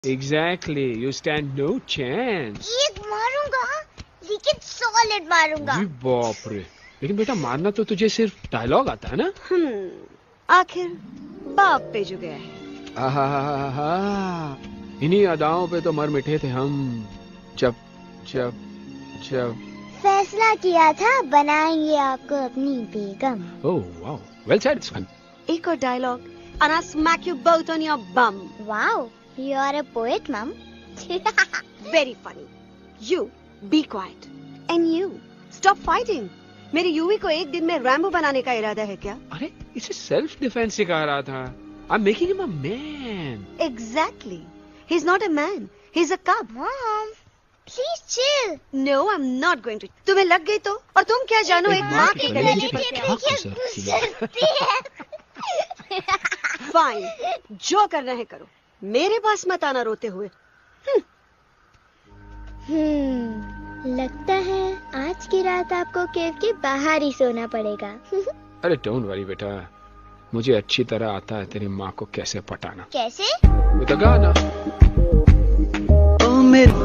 Exactly. You stand no chance. एक मारूंगा, लेकिन सॉलिड मारूंगा। जी बाप रे। लेकिन बेटा मारना तो तुझे सिर्फ डायलॉग आता है ना? आखिर बाप पे जो गया है। आहा, इन्हीं अदाओं पे तो मर मिटे थे हम जब जब जब फैसला किया था बनाएंगे आपको अपनी बेगम। Oh wow, well said son. एक और dialogue and I'll smack you both on your bum. Wow, you are a poet, Mom. Very funny. You be quiet and you stop fighting. मेरी यूवी को एक दिन में रैम्बो बनाने का इरादा है क्या? अरे इसे सेल्फ डिफेंस सिखा रहा था। I'm making him a man. Exactly. He's not a man. He's a cub. Mom, please chill. No, I'm not going to. तुम्हें लग गई तो? और तुम क्या जानो एक माँ के कलेजे पर क्या? Fine. जो करना है करो। मेरे पास मत आना रोते हुए। लगता है आज की रात आपको केव के बाहर ही सोना पड़ेगा। अरे डोंट वरी बेटा, मुझे अच्छी तरह आता है तेरी माँ को कैसे पटाना। कैसे? With a गाना। ओ मेरे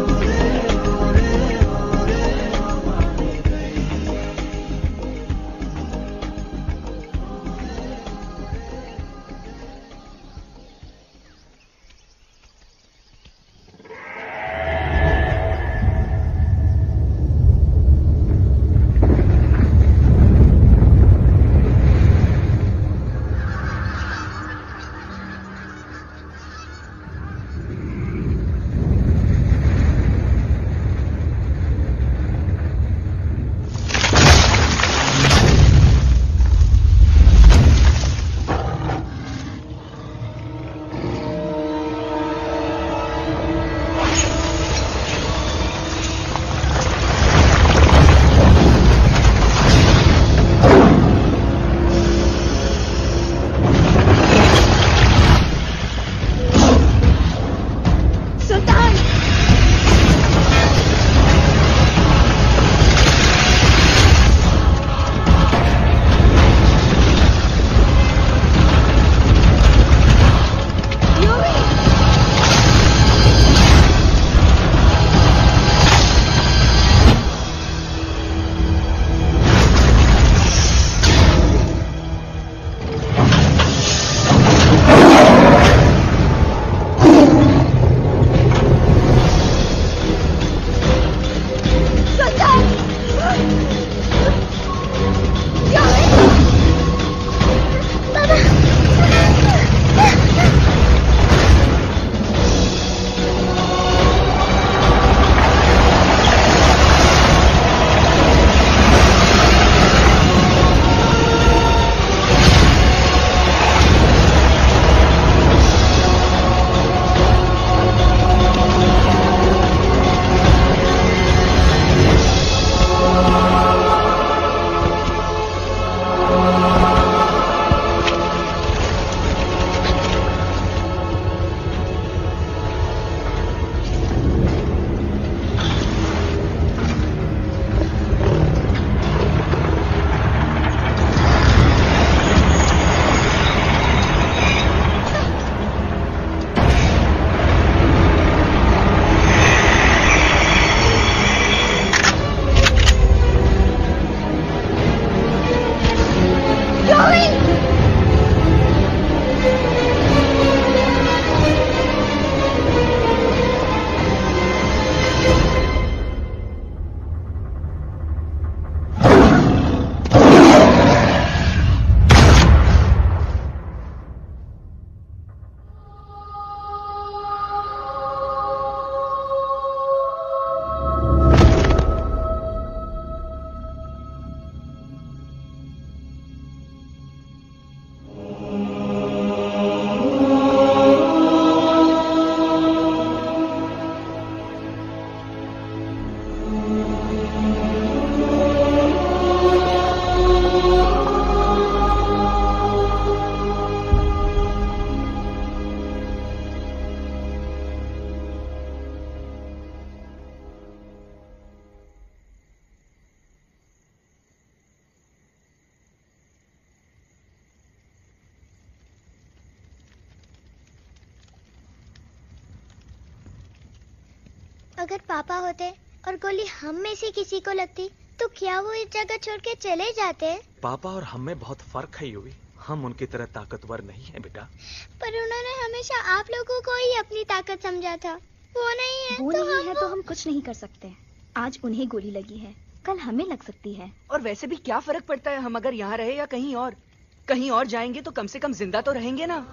अगर पापा होते और गोली हम में से किसी को लगती तो क्या वो इस जगह छोड़ के चले जाते? पापा और हम में बहुत फर्क है यूवी। हम उनकी तरह ताकतवर नहीं है बेटा। पर उन्होंने हमेशा आप लोगों को ही अपनी ताकत समझा था। वो नहीं है वो तो नहीं है तो हम कुछ नहीं कर सकते। आज उन्हें गोली लगी है, कल हमें लग सकती है। और वैसे भी क्या फर्क पड़ता है हम अगर यहाँ रहे या कहीं और? कहीं और जाएंगे तो कम से कम जिंदा तो रहेंगे ना।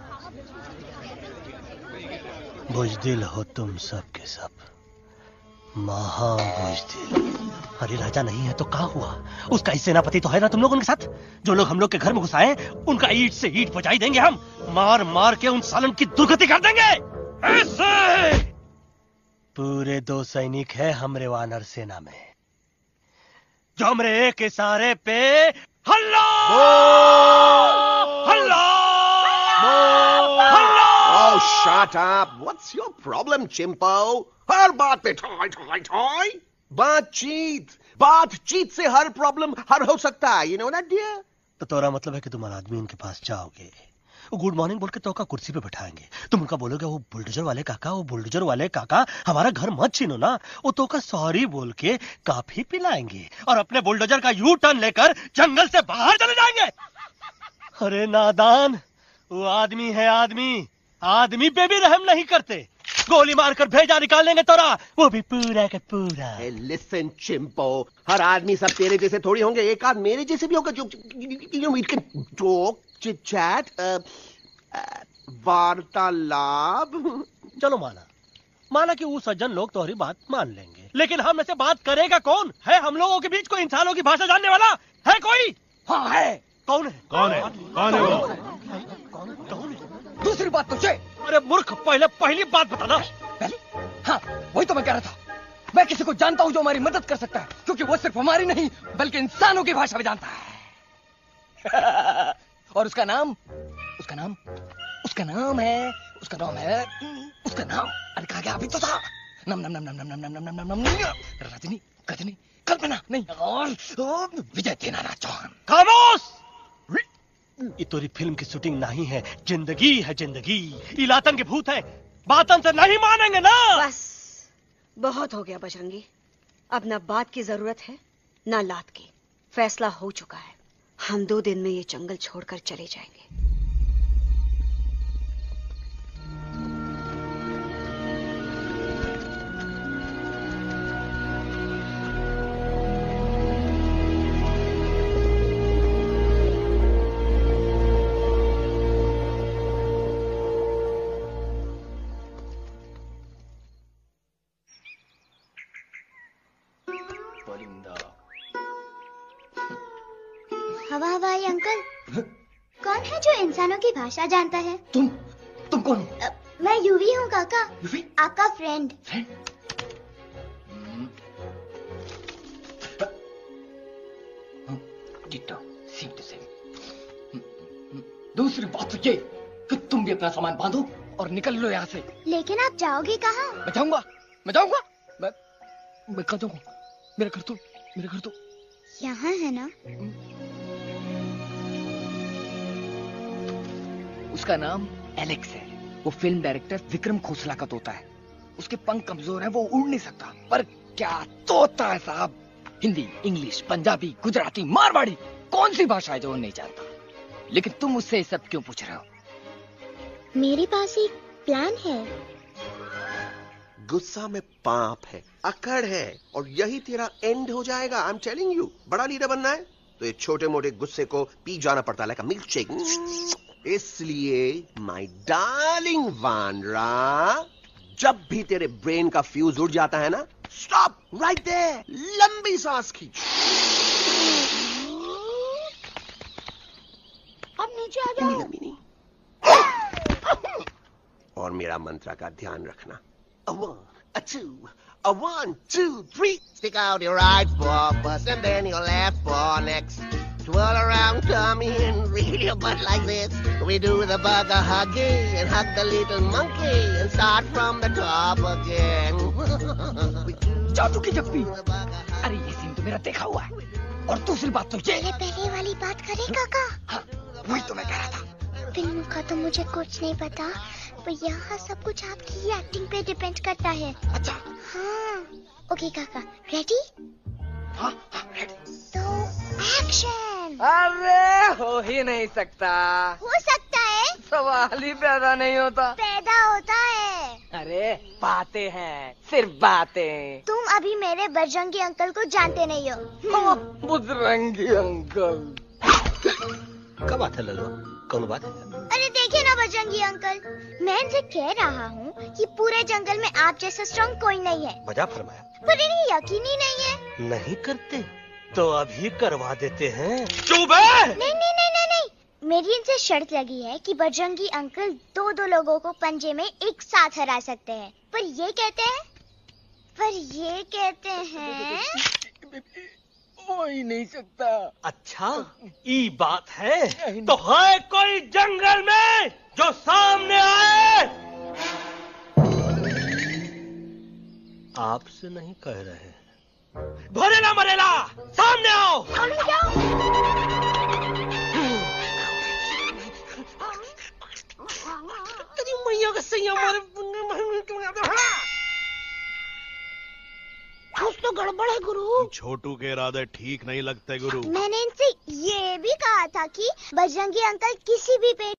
बुज़दिल हो तुम सब के सब, महाबुज़दिल। अरे राजा नहीं है तो क्या हुआ? उसका ही सेनापति तो है ना तुम लोगों के साथ। जो लोग हम लोग के घर में घुस आए उनका ईंट से ईंट बजाई देंगे हम। मार मार के उन सालन की दुर्गति कर देंगे ऐसे। पूरे 2 सैनिक है हमरे वानर सेना में जो हमरे एक इशारे पे हल्ला हल्ला हल्ला। Oh, shut up! What's your problem, Chimpo? हर बात पे ठोय ठोय ठोय। बातचीत से हर प्रॉब्लम हल हो सकता है। You know that, dear? तो तोरा मतलब है कि तुम आदमी उनके पास जाओगे, गुड मॉर्निंग बोल के तोका कुर्सी पे बैठाएंगे, तुम उनका बोलोगे वो बुलडोजर वाले काका हमारा घर मत छीनो ना। वो तोका सॉरी बोल के काफी पिलाएंगे और अपने बुलडोजर का यू टर्न लेकर जंगल से बाहर चले जाएंगे। अरे नादान, वो आदमी है आदमी पे भी रहम नहीं करते। गोली मारकर भेजा निकाल लेंगे तोरा, वो भी पूरा का पूरा। Hey, listen, Chimpo. हर आदमी सब तेरे जैसे थोड़ी होंगे, एक आध मेरे जैसे भी होगा जो we can talk, chit chat, वार्तालाप। चलो माना कि वो सज्जन लोग तुम्हारी बात मान लेंगे, लेकिन हम में से बात करेगा कौन? है हम लोगों के बीच कोई इंसानों की भाषा जानने वाला है कोई? हाँ है। कौन है वो? दूसरी बात तुझे। अरे मूर्ख, पहली बात बताना। पहले? हाँ, वही तो मैं कह रहा था। मैं किसी को जानता हूँ जो हमारी मदद कर सकता है, क्योंकि वो सिर्फ हमारी नहीं बल्कि इंसानों की भाषा भी जानता है। और उसका नाम है अरे कहा गया अभी तो था। नम रजनी गजनी कल्पना नहीं और विजय देनाराज चौहान। खामोश! ये तोरी फिल्म की शूटिंग नहीं है, जिंदगी है जिंदगी। इलातन के भूत है, बातन से नहीं मानेंगे ना। बस बहुत हो गया बजरंगी। अब ना बात की जरूरत है ना लात की। फैसला हो चुका है, हम 2 दिन में ये जंगल छोड़कर चले जाएंगे। हवाई अंकल, कौन है जो इंसानों की भाषा जानता है? तुम कौन हो? मैं यूवी हूँ काका। यूवी? आपका फ्रेंड। दूसरी बात तो ये कि तुम भी अपना सामान बांधो और निकल लो यहाँ से। लेकिन आप जाओगे कहाँ? मैं जाऊंगा मैं कहाँ जाऊंगा? मेरा घर तो यहाँ है ना? उसका नाम एलेक्स है। वो फिल्म डायरेक्टर विक्रम खोसला का तोता है। उसके पंख कमजोर हैं, वो उड़ नहीं सकता। पर क्या तोता है साहब। हिंदी, इंग्लिश, पंजाबी, गुजराती, मारवाड़ी, कौन सी भाषा है जो वो नहीं जानता। लेकिन तुम उससे ये सब क्यों पूछ रहे हो? मेरे पास एक प्लान है। गुस्सा में पाप है, अकड़ है, और यही तेरा एंड हो जाएगा। I am telling you. बड़ा लीडर बनना है तो ये छोटे मोटे गुस्से को पी जाना पड़ता है, लाइक अ मिल्क शेक। इसलिए माय डार्लिंग वानरा, जब भी तेरे ब्रेन का फ्यूज उड़ जाता है ना, स्टॉप राइट देयर, लंबी सांस खींच। अब नीचे आ जाओ। और मेरा मंत्र का ध्यान रखना। A 1, a 2, a 1, 2, 3. Stick out your right paw first and then your left paw next. Twirl around, tummy and reel your butt like this. We do the bugger hugging and hug the little monkey and start from the top again. जादू की जप्पी। अरे ये scene तो मेरा देखा हुआ है। और दूसरी बात तो ये। पहले वाली बात करें काका? हाँ, वही तो मैं कह रहा था। फिल्म का तो मुझे कुछ नहीं पता, पर यहाँ सब कुछ आपकी ही एक्टिंग पे डिपेंड करता है। अच्छा। हाँ। ओके काका, रेडी? हाँ हाँ रेडी। तो एक्शन। अरे हो ही नहीं सकता। हो सकता है। सवाल ही पैदा नहीं होता। पैदा होता है। अरे बातें हैं, सिर्फ बातें। तुम अभी मेरे बजरंगी अंकल को जानते नहीं हो। बजरंगी अंकल। क्या बात है लल्लू, कौन बात है? अरे देखिए ना बजरंगी अंकल, मैं इनसे कह रहा हूँ कि पूरे जंगल में आप जैसा स्ट्रॉन्ग कोई नहीं है। बजा फरमाया। पर इन्हें यकीन ही नहीं है। नहीं करते तो अभी करवा देते हैं। चुप है। नहीं नहीं नहीं नहीं नहीं, मेरी इनसे शर्त लगी है कि बजरंगी अंकल दो लोगों को पंजे में एक साथ हरा सकते हैं। पर ये कहते हैं हो ही नहीं सकता। अच्छा ये बात है तो है कोई जंगल में जो सामने आए? आपसे नहीं कह रहे, भरेला मरेला सामने आओ। मैया का सही हमारे कुछ तो गड़बड़ है गुरु। छोटू के इरादे ठीक नहीं लगते गुरु। मैंने इनसे ये भी कहा था कि बजरंगी अंकल किसी भी पेड़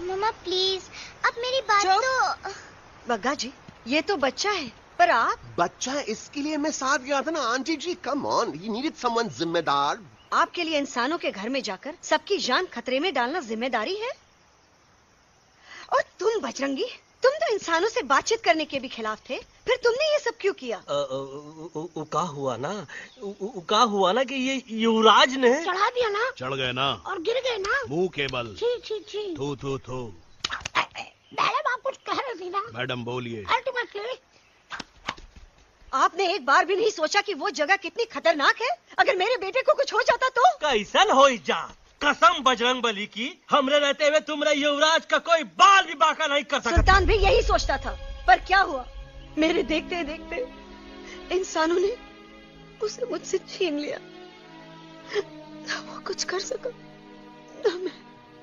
मम्मा प्लीज, अब मेरी बात तो। बग्गा जी, ये तो बच्चा है, पर आप? बच्चा है इसके लिए मैं साथ गया था ना aunty ji. Come on, he needed someone जिम्मेदार। आपके लिए इंसानों के घर में जाकर सबकी जान खतरे में डालना जिम्मेदारी है? और तुम बजरंगी, तुम तो इंसानों से बातचीत करने के भी खिलाफ थे, फिर तुमने ये सब क्यों किया? का हुआ ना कि ये युवराज ने चढ़ा दिया ना, चढ़ गए ना और गिर गए ना, मुंह के बल। छी छी छी। थू थू थू। मैडम आप कुछ कह रही थी ना? मैडम बोलिए। अल्टीमेटली आपने एक बार भी नहीं सोचा कि वो जगह कितनी खतरनाक है? अगर मेरे बेटे को कुछ हो जाता तो? कैसन हो जा, कसम बजरंग बली की, हमरे रहते हुए तुमरे युवराज का कोई बाल भी बाका नहीं कर सकता। सुल्तान भी यही सोचता था, पर क्या हुआ, मेरे देखते देखते इंसानों ने उसे मुझसे छीन लिया। ना वो कुछ कर सका, ना मैं।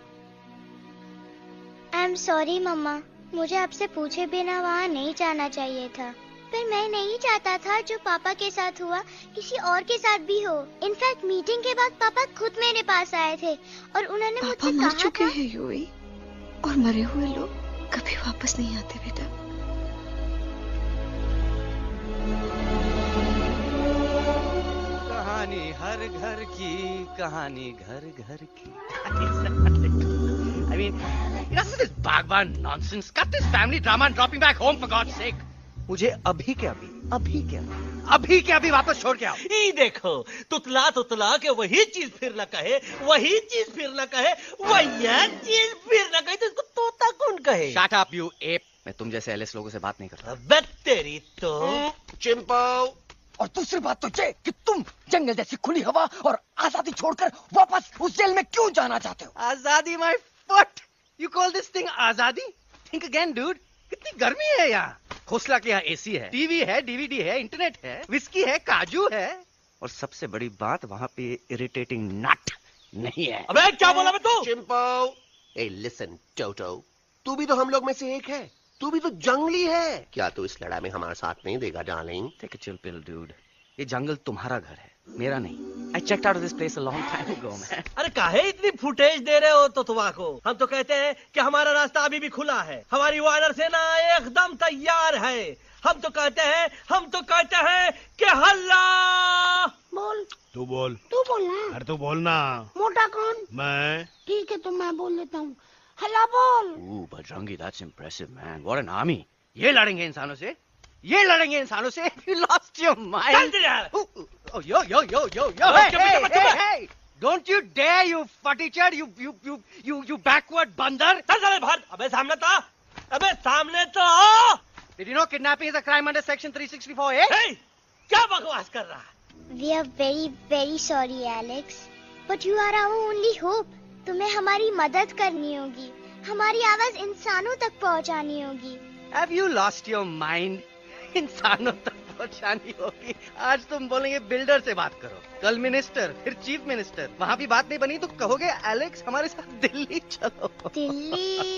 आई एम सॉरी मम्मा, मुझे आपसे पूछे बिना वहाँ नहीं जाना चाहिए था, पर मैं नहीं चाहता था जो पापा के साथ हुआ किसी और के साथ भी हो। इनफैक्ट मीटिंग के बाद पापा खुद मेरे पास आए थे और उन्होंने मुझसे कहा मर चुके हैं यूवी, और मरे हुए लोग कभी वापस नहीं आते बेटा। कहानी हर घर की, कहानी घर घर की। I mean, enough of this Bhagwan nonsense. Cut this family drama and drop me back home for God's sake. मुझे अभी के अभी वापस छोड़ के आओ। ये देखो, तुतला तुतला के वही चीज फिर न कहे, वही चीज फिर न कहे, वही चीज फिर न कहे, तो इसको तोता कौन कहे? Shut up, you ape. मैं तुम जैसे एलिस लोगों से बात नहीं करता। बट तेरी तो चिंपो। और दूसरी बात तो ये कि तुम जंगल जैसी खुली हवा और आजादी छोड़कर वापस उस जेल में क्यों जाना चाहते हो? आजादी my foot. You call this thing आजादी? Think again, dude. कितनी गर्मी है यहाँ। खोसला के यहाँ एसी है, टीवी है, डीवीडी है, इंटरनेट है, विस्की है, काजू है, और सबसे बड़ी बात वहाँ पे इरिटेटिंग नट नहीं है। अबे क्या बोला मैं तू? चिंपो। ए लिसन टोटो, तू भी तो हम लोग में से एक है, तू भी तो जंगली है। क्या तू इस लड़ाई में हमारा साथ नहीं देगा darling? Take a chill pill, dude. ये जंगल तुम्हारा घर है, मेरा नहीं। I checked out of this place a long time ago, man. अरे काहे इतनी फुटेज दे रहे हो तुतवा को? हम तो कहते हैं कि हमारा रास्ता अभी भी खुला है, हमारी वानर सेना एकदम तैयार है। हम तो कहते हैं कि हल्ला। बोल। तू बोल। तू बोलना। अरे तू बोलना। मोटा कौन? मैं। ठीक है, तो मैं बोल लेता हूँ। हल्ला बोल। Ooh, Bajrangi, that's impressive, man. What an army. ये लड़ेंगे इंसानों से? ये लड़ेंगे इंसानों से? You lost your mind. Oh, yo. Hey. Don't you dare, you fatichard, you backward बंदर. चल बाहर। अबे सामने तो आओ। Did you know kidnapping is a crime under section 364A? Hey, क्या बकवास कर रहा है? We are very very sorry Alex, but you are our only hope. तुम्हें हमारी मदद करनी होगी, हमारी आवाज इंसानों तक पहुंचानी होगी। Have you lost your mind? इंसानों तक पहुंचानी होगी। आज तुम बोलेंगे बिल्डर से बात करो, कल मिनिस्टर, फिर चीफ मिनिस्टर, वहाँ भी बात नहीं बनी तो कहोगे एलेक्स हमारे साथ दिल्ली चलो। दिल्ली?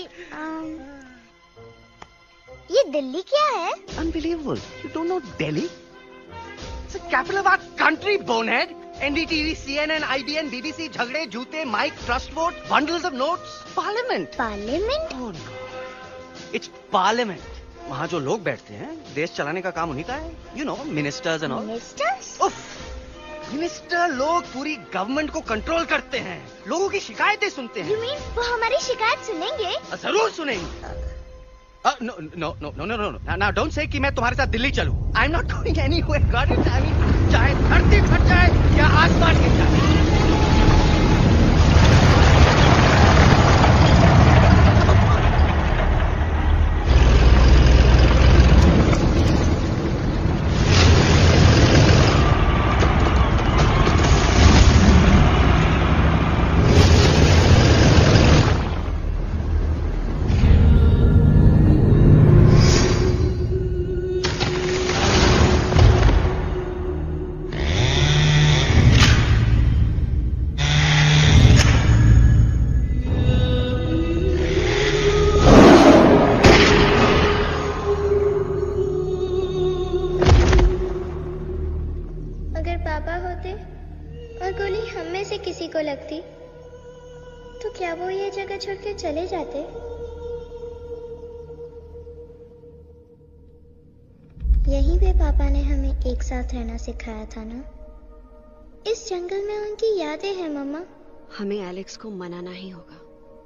ये दिल्ली क्या है? Unbelievable. You don't know Delhi? It's the capital of our country, bonehead. NDTV, CNN, IBN, BBC, झगड़े, जूते, mike, trust vote, bundles of notes, parliament. Parliament? Oh no. It's parliament. वहाँ जो लोग बैठते हैं, देश चलाने का काम उन्हीं का है। You know, ministers and all. Ministers? उफ, मिनिस्टर लोग पूरी गवर्नमेंट को कंट्रोल करते हैं, लोगों की शिकायतें सुनते हैं। You mean वो हमारी शिकायत सुनेंगे? जरूर सुनेंगे। No. Now don't say कि मैं तुम्हारे साथ दिल्ली चलूं. I'm not going anywhere. Got it? I mean, चाहे धरती फट जाए या आसमान गिर जाए। लगती तो क्या वो ये जगह छोड़ के चले जाते? यहीं पे पापा ने हमें एक साथ रहना सिखाया था ना। इस जंगल में उनकी यादें हैं मम्मा। हमें एलेक्स को मनाना ही होगा।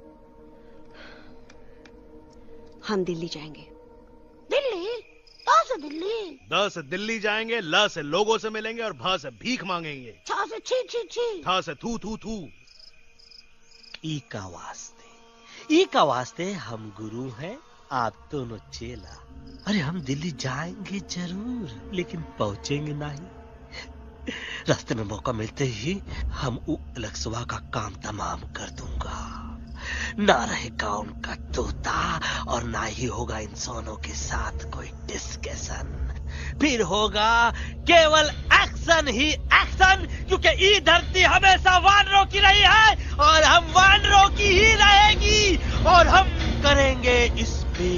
हम दिल्ली जाएंगे। दिल्ली? कहाँ से दिल्ली? द से दिल्ली जाएंगे, ल से लोगों से मिलेंगे और भ से भीख मांगेंगे, छ से छी छी छी, थ से थू थू थू। ई का वास्ते हम गुरु हैं, आप दोनों चेला। अरे हम दिल्ली जाएंगे जरूर, लेकिन पहुंचेंगे नहीं। रास्ते में मौका मिलते ही हम अलक्सवा का काम तमाम कर दूंगा। ना रहेगा उनका तोता और ना ही होगा इंसानों के साथ कोई डिस्कशन। फिर होगा केवल एक्शन ही एक्शन, क्योंकि ये धरती हमेशा वानरों की रही है और हम वानरों की ही रहेगी, और हम करेंगे इस पे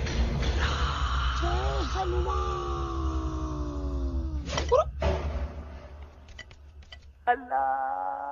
अल्लाह।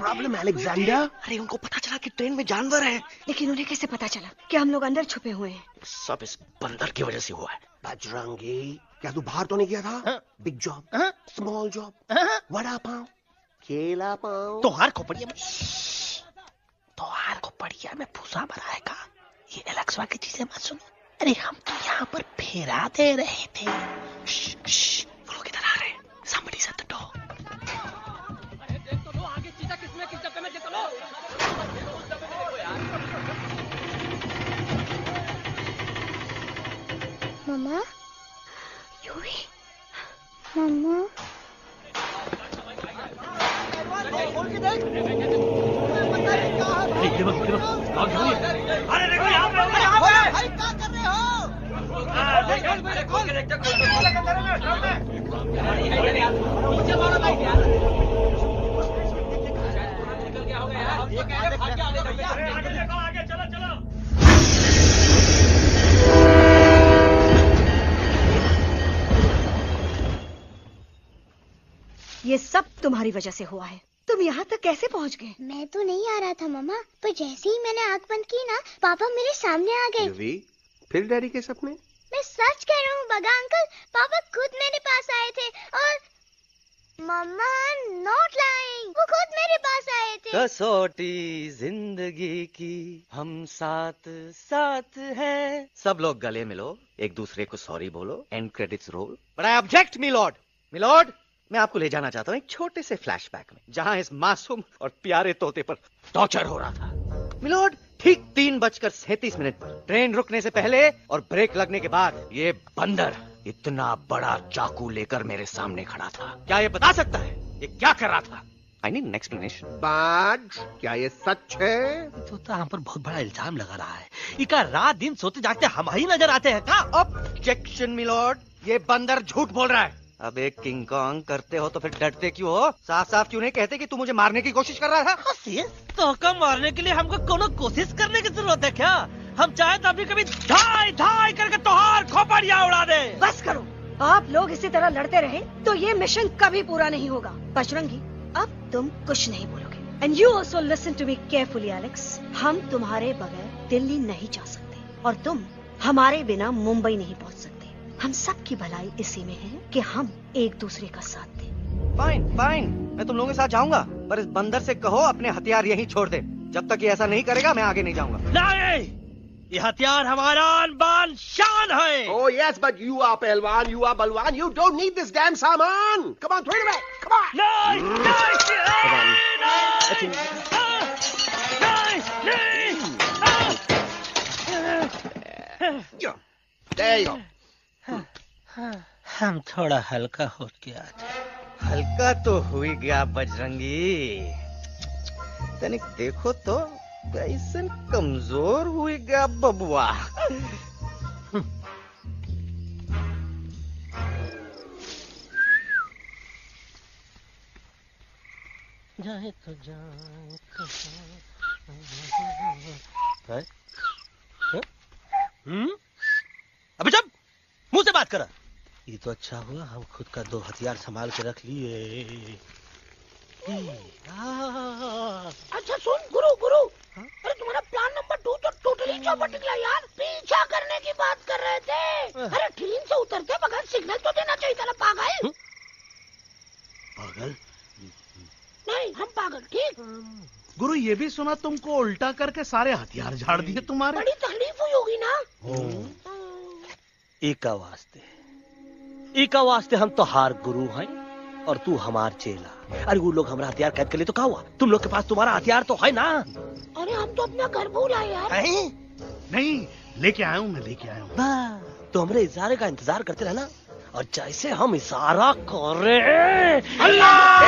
Problem Alexander? अरे उनको पता चला कि ट्रेन में जानवर है। लेकिन उन्हें कैसे पता चला कि हम लोग अंदर छुपे हुए हैं? सब इस बंदर की वजह से हुआ है। बजरंगी, क्या तू बाहर तो नहीं गया था? Big job, small job, vada pav, केला पाव। तोहार खोपड़िया में भूसा भराएगा। ये एलेक्सा की चीजें मत सुनो। अरे हम तो यहाँ पर फेरा दे रहे थे। वो लोग इधर आ रहे हैं। Somebody shut the door. आगे चीजा किसमें किस डब्बे में चलो। मम्मा, मम्मा, अरे देखो यहाँ पे भाई क्या कर रहे हो? चलो। ये सब तुम्हारी वजह से हुआ है। तुम यहाँ तक कैसे पहुँच गए? मैं तो नहीं आ रहा था मम्मा, पर जैसे ही मैंने आंख बंद की ना, पापा मेरे सामने आ गए। युवी, फिर डैडी के सपने? मैं सच कह रहा हूँ बगा अंकल, पापा खुद मेरे पास आए थे और मम्मा नॉट लाइंग, वो खुद मेरे पास आए थे। कसौटी जिंदगी की हम साथ साथ हैं। सब लोग गले मिलो, एक दूसरे को सॉरी बोलो, end credits roll. But I object milord, मैं आपको ले जाना चाहता हूँ एक छोटे से फ्लैशबैक में, जहाँ इस मासूम और प्यारे तोते पर टॉर्चर हो रहा था। मिलॉर्ड, ठीक 3:37 पर ट्रेन रुकने से पहले और ब्रेक लगने के बाद ये बंदर इतना बड़ा चाकू लेकर मेरे सामने खड़ा था। क्या ये बता सकता है ये क्या कर रहा था? I need an explanation. बाज, क्या ये सच है? तो हम पर बहुत बड़ा इल्जाम लगा रहा है। इका रात दिन सोते जागते हम ही नजर आते हैं का? ऑब्जेक्शन मिलॉर्ड, ये बंदर झूठ बोल रहा है। अब एक किंग कॉन्ग करते हो तो फिर डरते क्यों हो? साफ साफ क्यों नहीं कहते कि तू मुझे मारने की कोशिश कर रहा था? तो मारने के लिए हमको कोनो कोशिश करने की जरूरत है क्या? हम चाहे तो अभी कभी धाई करके तोहार खोपड़िया उड़ा दे। बस करो, आप लोग इसी तरह लड़ते रहे तो ये मिशन कभी पूरा नहीं होगा। बजरंगी, अब तुम कुछ नहीं बोलोगे। And you also listen to me carefully Alex. हम तुम्हारे बगैर दिल्ली नहीं जा सकते और तुम हमारे बिना मुंबई नहीं पहुंच सकते। हम सब की भलाई इसी में है कि हम एक दूसरे का साथ दें। फाइन, मैं तुम लोगों के साथ जाऊंगा, पर इस बंदर से कहो अपने हथियार यहीं छोड़ दे। जब तक ये ऐसा नहीं करेगा मैं आगे नहीं जाऊंगा। नहीं, ये हथियार हमारा आन-बान शान है। Oh yes, but you are पहलवान, you are बलवान, you don't need this damn सामान. Come on, throw it away. Come on. नहीं। There you go. हम थोड़ा हल्का हो गया। हल्का तो हुई गया बजरंगी, तनिक देखो तो कैसन कमजोर हुई गया बबुआ। जाए तो जाए अबे जब मुंह से बात करा। ये तो अच्छा हुआ हम खुद का 2 हथियार संभाल के रख लिए। अच्छा सुन गुरु, अरे तुम्हारा प्लान नंबर 2 तो टोटली चौपट निकला यार। पीछा करने की बात कर रहे थे। अरे ट्रेन से उतरते बगैर सिग्नल तो देना चाहिए था ना पागल। पागल? नहीं, हम पागल, ठीक। गुरु, ये भी सुना तुमको उल्टा करके सारे हथियार झाड़ दिए तुम्हारे। बड़ी तकलीफ हुई होगी ना। एका वास्ते हम तो हार गुरु हैं और तू हमार चेला। अरे वो लोग हमारा हथियार कैद कर ले तो क्या हुआ? तुम लोग के पास तुम्हारा हथियार तो है ना। अरे हम तो अपना घर भूल आए यार। नहीं, लेके आया हूँ, मैं लेके आया हूँ। तो हमारे इशारे का इंतजार करते रहना और जैसे हम इशारा कर रहे अल्लाह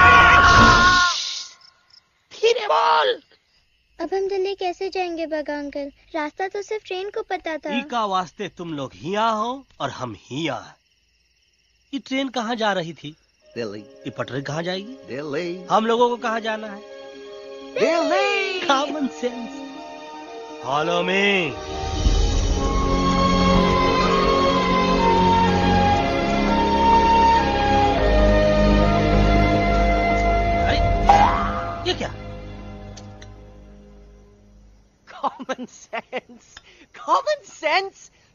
धीरे बोल। अब हम दिल्ली कैसे जाएंगे बगा अंकल? रास्ता तो सिर्फ ट्रेन को पता था। एका वास्ते तुम लोग हिया हो और हम हिया। ये ट्रेन कहाँ जा रही थी? दिल्ली। ये पटरी कहाँ जाएगी? दिल्ली। हम लोगों को कहाँ जाना है? Delhi. Common sense. Follow me. ये क्या?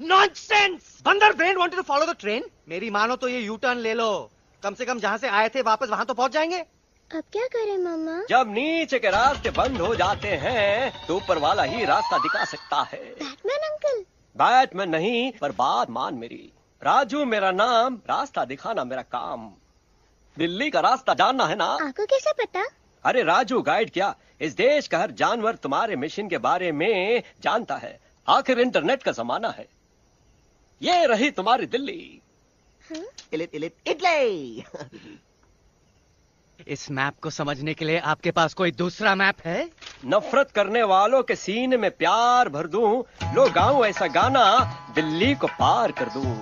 नॉनसेंस! बंदर brain wanted to follow the train. मेरी मानो तो ये यू टर्न ले लो। कम से कम जहाँ से आए थे वापस वहाँ तो पहुँच जाएंगे। अब क्या करें मामा? जब नीचे के रास्ते बंद हो जाते हैं तो ऊपर वाला ही रास्ता दिखा सकता है। Batman uncle? बैटमैन नहीं, पर बात मान मेरी। राजू मेरा नाम, रास्ता दिखाना मेरा काम। दिल्ली का रास्ता जानना है ना? आपको कैसे पता? अरे राजू गाइड क्या, इस देश का हर जानवर तुम्हारे मिशन के बारे में जानता है। आखिर इंटरनेट का जमाना है। ये रही तुम्हारी दिल्ली। इटली। इस मैप को समझने के लिए आपके पास कोई दूसरा मैप है? नफरत करने वालों के सीने में प्यार भर दूं, लो गाऊं ऐसा गाना, दिल्ली को पार कर दूं।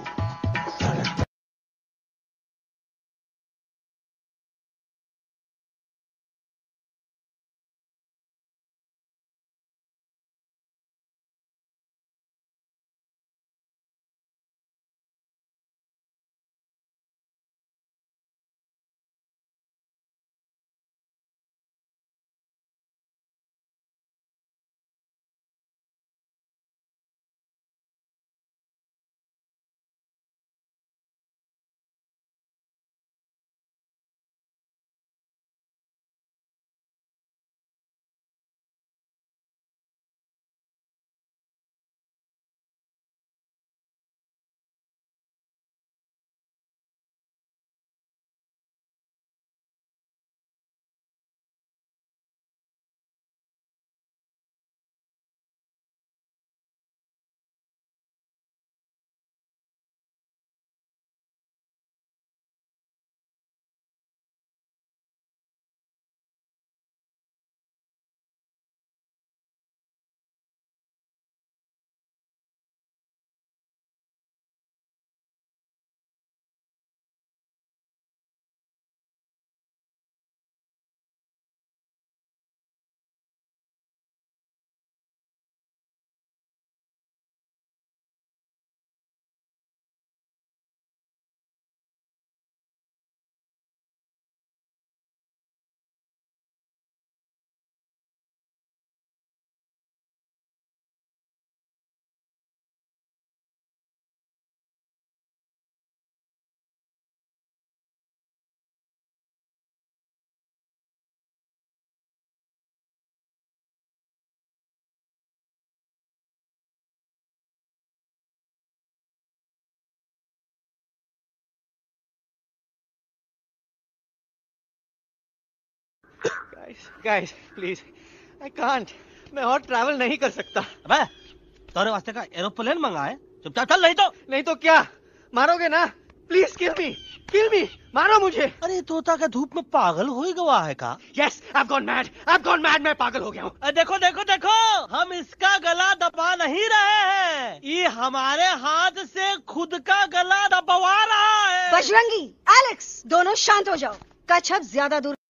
Guys, please, I can't. मैं और ट्रैवल नहीं कर सकता। अबे, तोरे वास्ते का एरोप्लेन मंगाए, चुपचाप चल, नहीं तो क्या मारोगे ना? प्लीज किल मी, मारो मुझे। अरे तोता के धूप में पागल हो ही गवा है का? Yes, I've gone mad, मैं पागल हो गया हूँ। देखो, हम इसका गला दबा नहीं रहे हैं, ये हमारे हाथ से खुद का गला दबवा रहा है। बजरंगी, एलेक्स, दोनों शांत हो जाओ। कच्छप ज्यादा दूर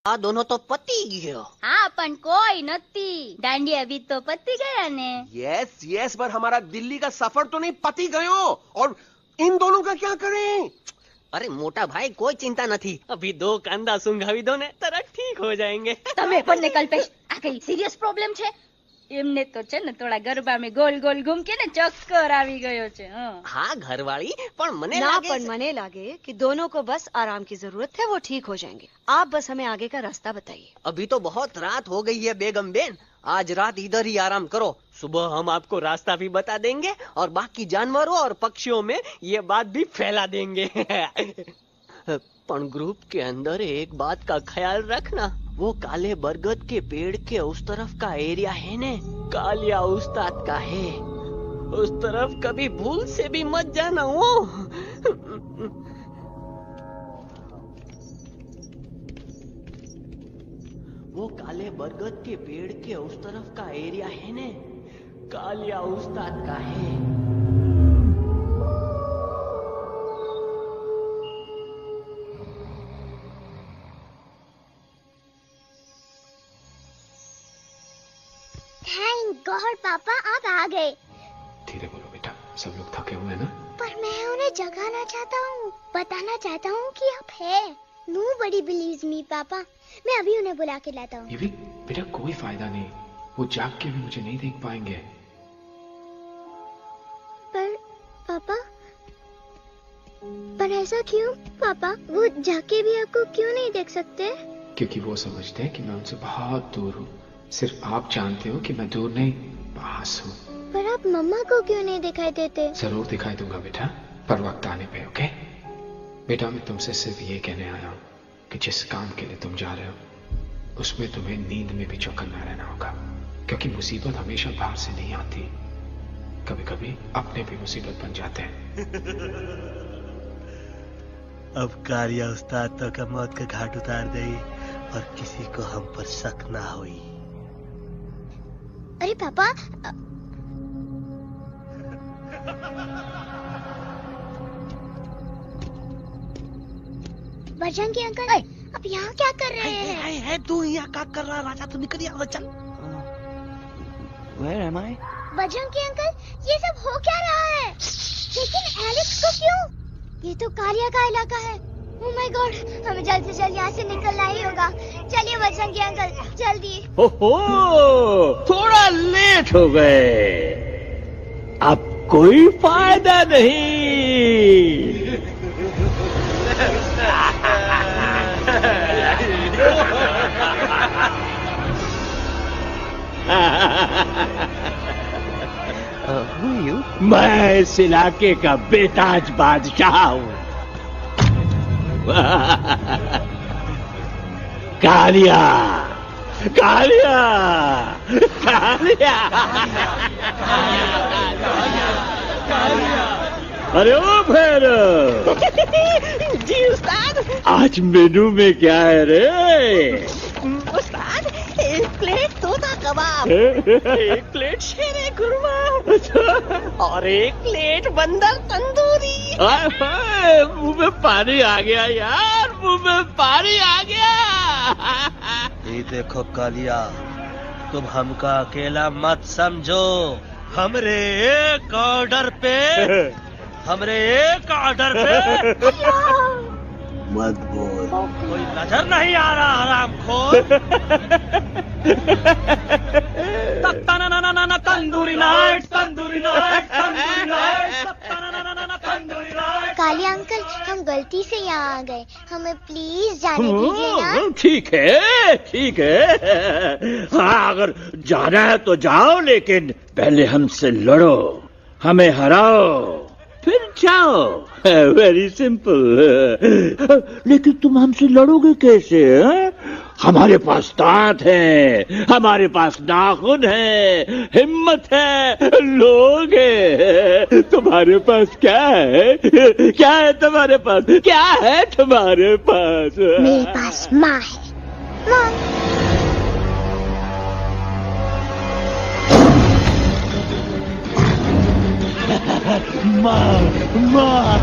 આ દોનો તો પતી ગયો. हाँ पण कोई नती दांडिया भी तो पति गया ने. यस यस, पर हमारा दिल्ली का सफर तो नहीं पति गयो. और इन दोनों का क्या करें? અરે મોટા ભાઈ કોઈ ચિંતા નથી. અભી 2 કાંદા સુંઘાવી દો ને તરત ઠીક હો જાયેંગે. તમે પણ ને કલ્પેશ આ કઈ સિરિયસ પ્રોબ્લેમ છે? એમને તો છે ને થોડા ગરબામાં ગોલ ગોલ ઘૂમ કે ને ચક્કર આવી ગયો છે. हाँ घरवाली पर मने ना लागे पर मने लागे कि दोनों को बस आराम की जरूरत है, वो ठीक हो जाएंगे. आप बस हमें आगे का रास्ता बताइए. अभी तो बहुत रात हो गई है बेगम बेन. आज रात इधर ही आराम करो. सुबह हम आपको रास्ता भी बता देंगे और बाकी जानवरों और पक्षियों में ये बात भी फैला देंगे. पण ग्रुप के अंदर एक बात का ख्याल रखना. वो काले बरगद के पेड़ के उस तरफ का एरिया है ने कालिया उस्ताद का है. उस तरफ कभी भूल से भी मत जाना. वो काले बरगद के पेड़ के उस तरफ का एरिया है ने कालिया उस्ताद का है. थैंक गॉड पापा आप आ गए. धीरे बोलो बेटा, सब लोग थके हुए हैं ना. पर मैं उन्हें जगाना चाहता हूँ, बताना चाहता हूँ कि आप है. Nobody believes me पापा. मैं अभी उन्हें बुला के लाता हूँ. ये भी बेटा कोई फायदा नहीं, वो जाग के भी मुझे नहीं देख पाएंगे. पर ऐसा क्यों पापा? वो जाग के भी आपको क्यों नहीं देख सकते? क्योंकि वो समझते हैं कि मैं उनसे बहुत दूर हूँ. सिर्फ आप जानते हो कि मैं दूर नहीं, पास हूँ. पर आप मम्मा को क्यों नहीं दिखाई देते? जरूर दिखाई दूंगा बेटा, पर वक्त आने पे. ओके बेटा, मैं तुमसे सिर्फ ये कहने आया हूँ कि जिस काम के लिए तुम जा रहे हो उसमें तुम्हें नींद में भी चौकन्ना रहना होगा. क्योंकि मुसीबत हमेशा बाहर से नहीं आती, कभी कभी अपने भी मुसीबत बन जाते हैं. अब कालिया उस्ताद तो का मौत का घाट उतार गई और किसी को हम पर शक ना हुई. अरे पापा बजरंगी अंकल अब यहाँ क्या कर रहे हैं? है तू यहाँ क्या कर रहा? राजा तू निकल यहाँ, चल. Where am I? Bajrangi uncle ये सब हो क्या रहा है? लेकिन एलेक्स को क्यों? ये तो कालिया का इलाका है. ओह माय गॉड, हमें जल्द से जल्द यहाँ से निकलना ही होगा. चलिए बजरंगी अंकल जल्दी. ओहो, थोड़ा लेट हो गए. अब कोई फायदा नहीं. Who are you? मैं इस इलाके का बेताज बादशाह हूँ. कालिया कालिया कालिया. अरे ओ भैरव. जी उस्ताद. आज मेनू में क्या है रे? उस्ताद 1 प्लेट तोता कबाब, 1 प्लेट शेरे कुरमा और 1 प्लेट बंदर तंदूरी. मुंह में पानी आ गया यार, मुंह में पानी आ गया. ये देखो कालिया, तुम हमका अकेला मत समझो. हमरे एक ऑर्डर पे मत बोल. कोई नजर नहीं आ रहा हरामखोर. Tandoori night, tandoori night, tandoori night, tandoori night. Kaliya uncle हम गलती से यहाँ आ गए, हमें प्लीज जाने दीजिए ना. ठीक है ठीक है. हाँ अगर जाना है तो जाओ, लेकिन पहले हमसे लड़ो, हमें हराओ, फिर जाओ. Very simple. लेकिन तुम हमसे लड़ोगे कैसे? हमारे पास दांत है, हमारे पास नाखून है, हिम्मत है, लोग है. तुम्हारे पास क्या है? क्या है तुम्हारे पास? क्या है तुम्हारे पास? मेरे पास माँ है. माँ माँ.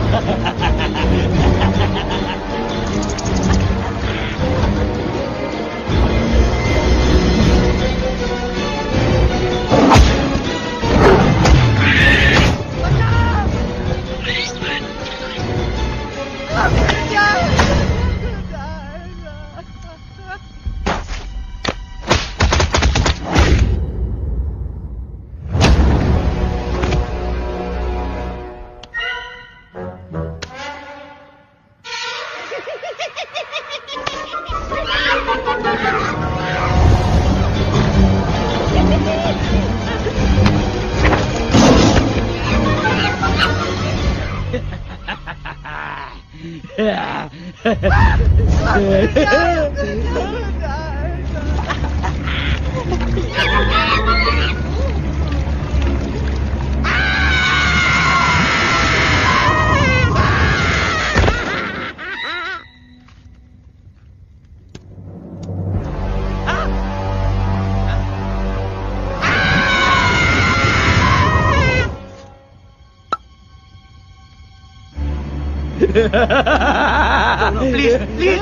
प्लीज प्लीज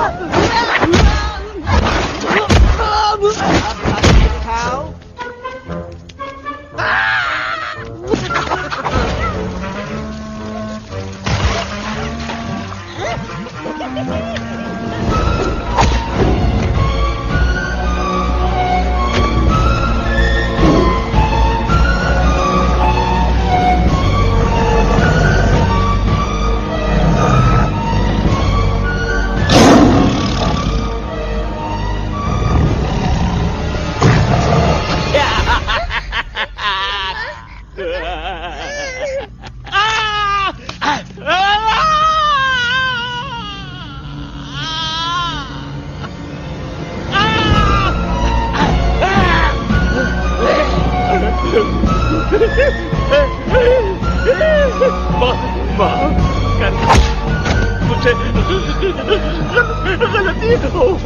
गलती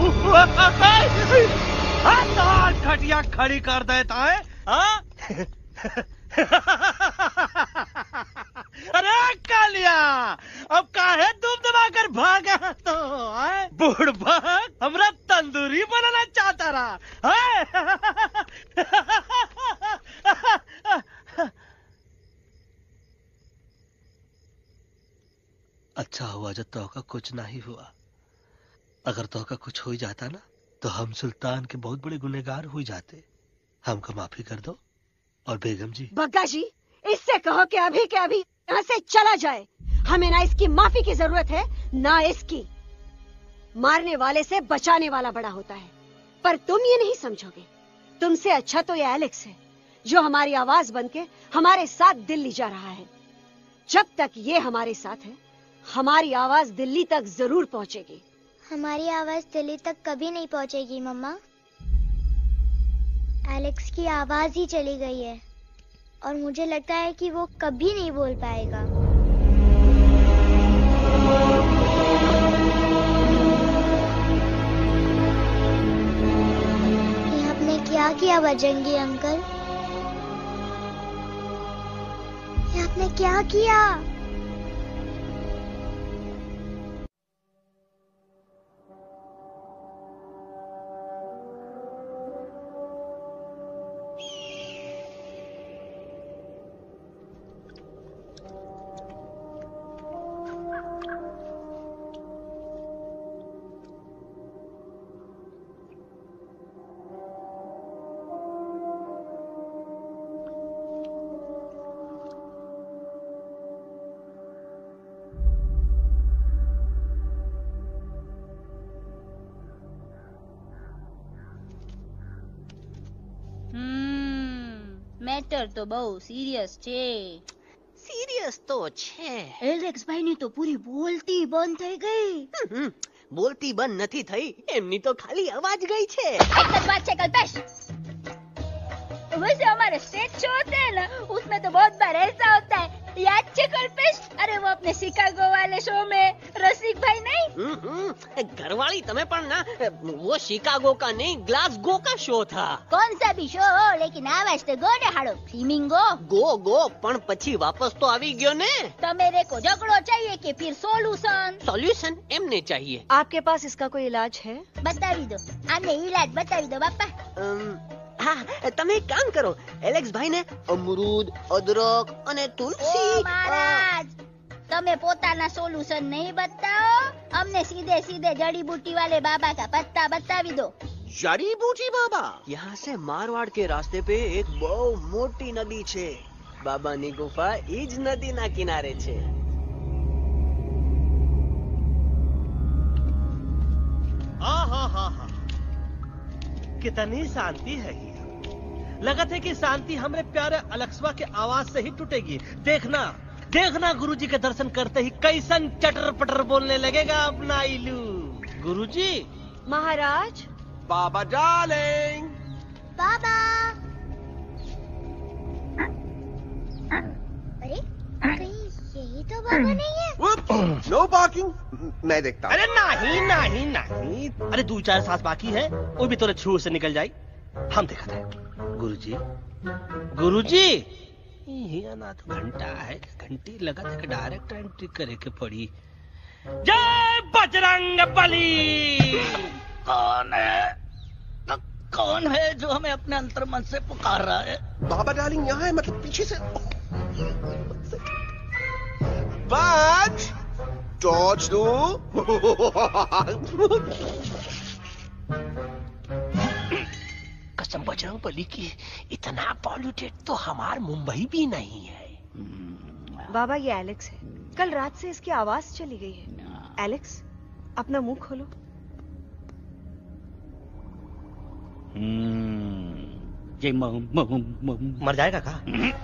खटिया खड़ी कर देता है। अरे कालिया, अब काहे तुम दबाकर भागा तो बुढ़बा हमरा तंदूरी बनाना चाहता रहा। अच्छा हुआ जब तोहका कुछ नहीं हुआ। अगर तोहका कुछ हो जाता ना तो हम सुल्तान के बहुत बड़े गुनहगार हो जाते। हमको माफी कर दो। और बेगम जी, बग्गा जी, इससे कहो कि अभी के अभी यहाँ से चला जाए। हमें ना इसकी माफी की जरूरत है ना इसकी। मारने वाले से बचाने वाला बड़ा होता है, पर तुम ये नहीं समझोगे। तुमसे अच्छा तो ये एलेक्स है जो हमारी आवाज बनके हमारे साथ दिल्ली जा रहा है। जब तक ये हमारे साथ है हमारी आवाज दिल्ली तक जरूर पहुंचेगी। हमारी आवाज दिल्ली तक कभी नहीं पहुंचेगी मम्मा। एलेक्स की आवाज ही चली गई है और मुझे लगता है कि वो कभी नहीं बोल पाएगा। ये आपने क्या किया बजरंगी अंकल? ये आपने क्या किया? મેટર તો બહુ સિરિયસ છે। सीरियस तो छे। એલેક્સ ભાઈ ની તો પૂરી બોલતી બંધ થઈ ગઈ। बोलती बंद નથી થઈ, એમની તો ખાલી અવાજ ગઈ છે। एक बात છે कल्पेश, वैसे हमारे स्टेज शो होते हैं ना उसमें तो बहुत बार ऐसा होता है, याद है कल्पेश? अरे वो अपने शिकागो वाले शो में रसिक भाई नहीं? घरवाली तमे पण ना, वो शिकागो का नहीं ग्लासगो का शो था। कौन सा भी शो हो लेकिन आवाज तो गो ने हाड़ो। फ्लेमिंगो गो गो पण પછી वापस तो આવી ગયો ने। तो मेरे को झगड़ो चाहिए कि फिर सोल्यूशन? सोल्यूशन एमने चाहिए। आपके पास इसका कोई इलाज है? बतावी दो, आने इलाज बतावी दो बापा। हाँ, તમે એક કામ કરો, એલેક્સ ભાઈ ને અમરૂદ, અદરક અને તુલસી। ओ महाराज, તમે પોતાના સોલ્યુશન नहीं बताओ, हमने सीधे सीधे जड़ी बूटी वाले बाबा का पत्ता बतावी दो। जड़ी बूटी बाबा? यहाँ से मारवाड़ के रास्ते पे एक बहु मोटी नदी छे। बाबा नी गुफा इज नदी ना किनारे छे। कितनी शांति है यहाँ। लगत है कि शांति हमरे प्यारे अलेक्सवा के आवाज से ही टूटेगी। देखना देखना गुरुजी के दर्शन करते ही कैसन चटर पटर बोलने लगेगा अपना इलू। गुरुजी। महाराज। बाबा डार्लिंग। बाबा। अरे कहीं यही तो बाबा नहीं है। No parking. मैं देखता हूँ। अरे नहीं नहीं नहीं, अरे 2-4 सांस बाकी है, वो भी तो छू से निकल जाए। हम देखा था। गुरुजी गुरुजी ये ना तो घंटा है, घंटी लगा था कि डायरेक्ट एंट्री करे के पड़ी। जय बजरंग बली। कौन है? कौन है जो हमें अपने अंतर मन से पुकार रहा है? बाबा डार्लिंग यहाँ है, मतलब पीछे से। बाज टॉर्च दो। कसम बजरंग बली की, इतना पॉल्यूटेड तो हमार मुंबई भी नहीं है। बाबा ये एलेक्स है, कल रात से इसकी आवाज चली गई है। एलेक्स अपना मुंह खोलो। ये मर जाएगा का?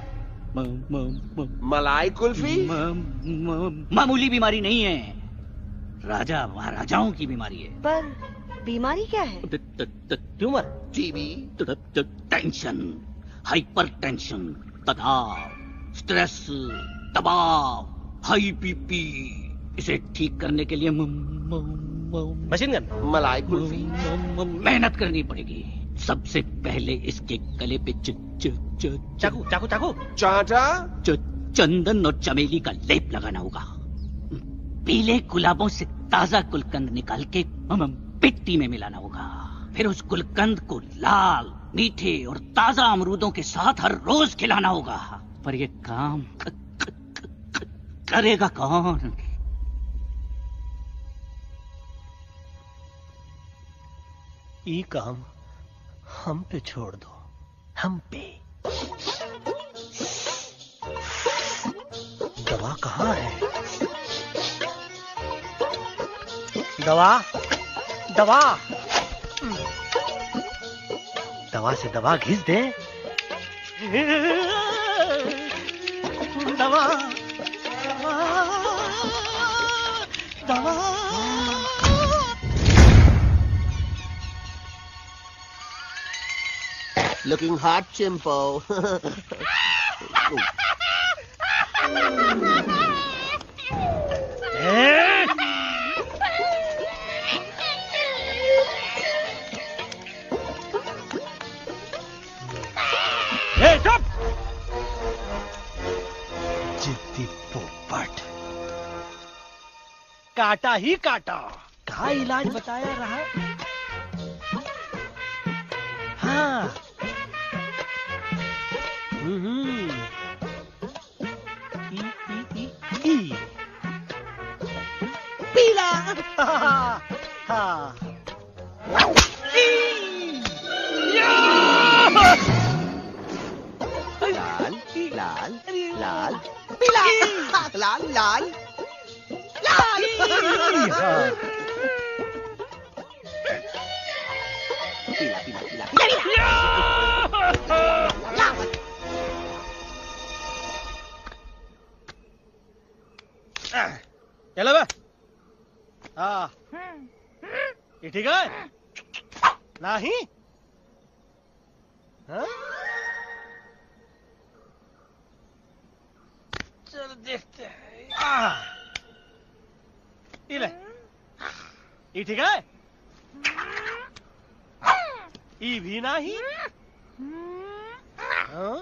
मलाई कुल्फी? मामूली बीमारी नहीं है, राजा महाराजाओं की बीमारी है। पर बीमारी क्या है? Tumour, TB, tension, hypertension, तनाव, स्ट्रेस, दबाव, हाई बीपी। इसे ठीक करने के लिए मशीन गन, मलाई कुल्फी, मेहनत करनी पड़ेगी। सबसे पहले इसके गले पे चाकू चाकू चाकू चाटा, चंदन और चमेली का लेप लगाना होगा। पीले गुलाबों से ताजा गुलकंद निकाल के मिट्टी में मिलाना होगा। फिर उस गुलकंद को लाल, मीठे और ताजा अमरूदों के साथ हर रोज खिलाना होगा। पर ये काम करेगा कौन? ये काम हम पे छोड़ दो, हम पे। दवा कहाँ है? दवा दवा दवा से दवा घिस दे। दवा दवा। Looking hot, Chimpo. जिद्दी पोपट, काटा ही काटा। कहाँ इलाज बताया रहा? हाँ पीला। हाँ लाल लाल लाल पीला, लाल लाल लाल। पीला पीला पीला पीला। चलो बे। हाँ ये ठीक है? नहीं? हाँ? चलो देखते हैं। ये ले, ये ठीक है? ये भी नहीं? हाँ?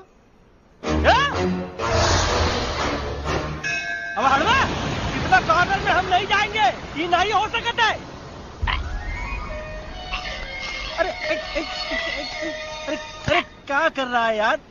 अब हटवा, इतना कॉर्नर में हम नहीं जाएंगे, ये नहीं हो सकता है। अरे अरे अरे क्या कर रहा है यार?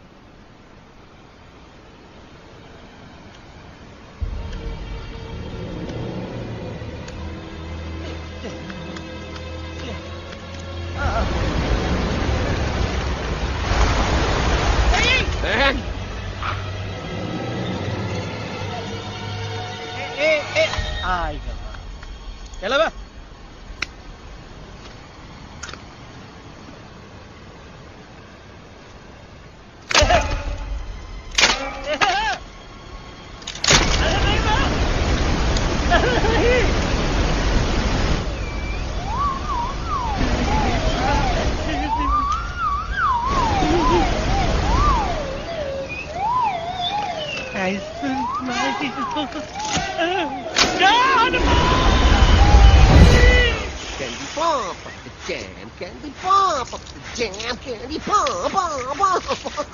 चलो बे। Candy pop up the jam, candy pop up the jam, candy pop up.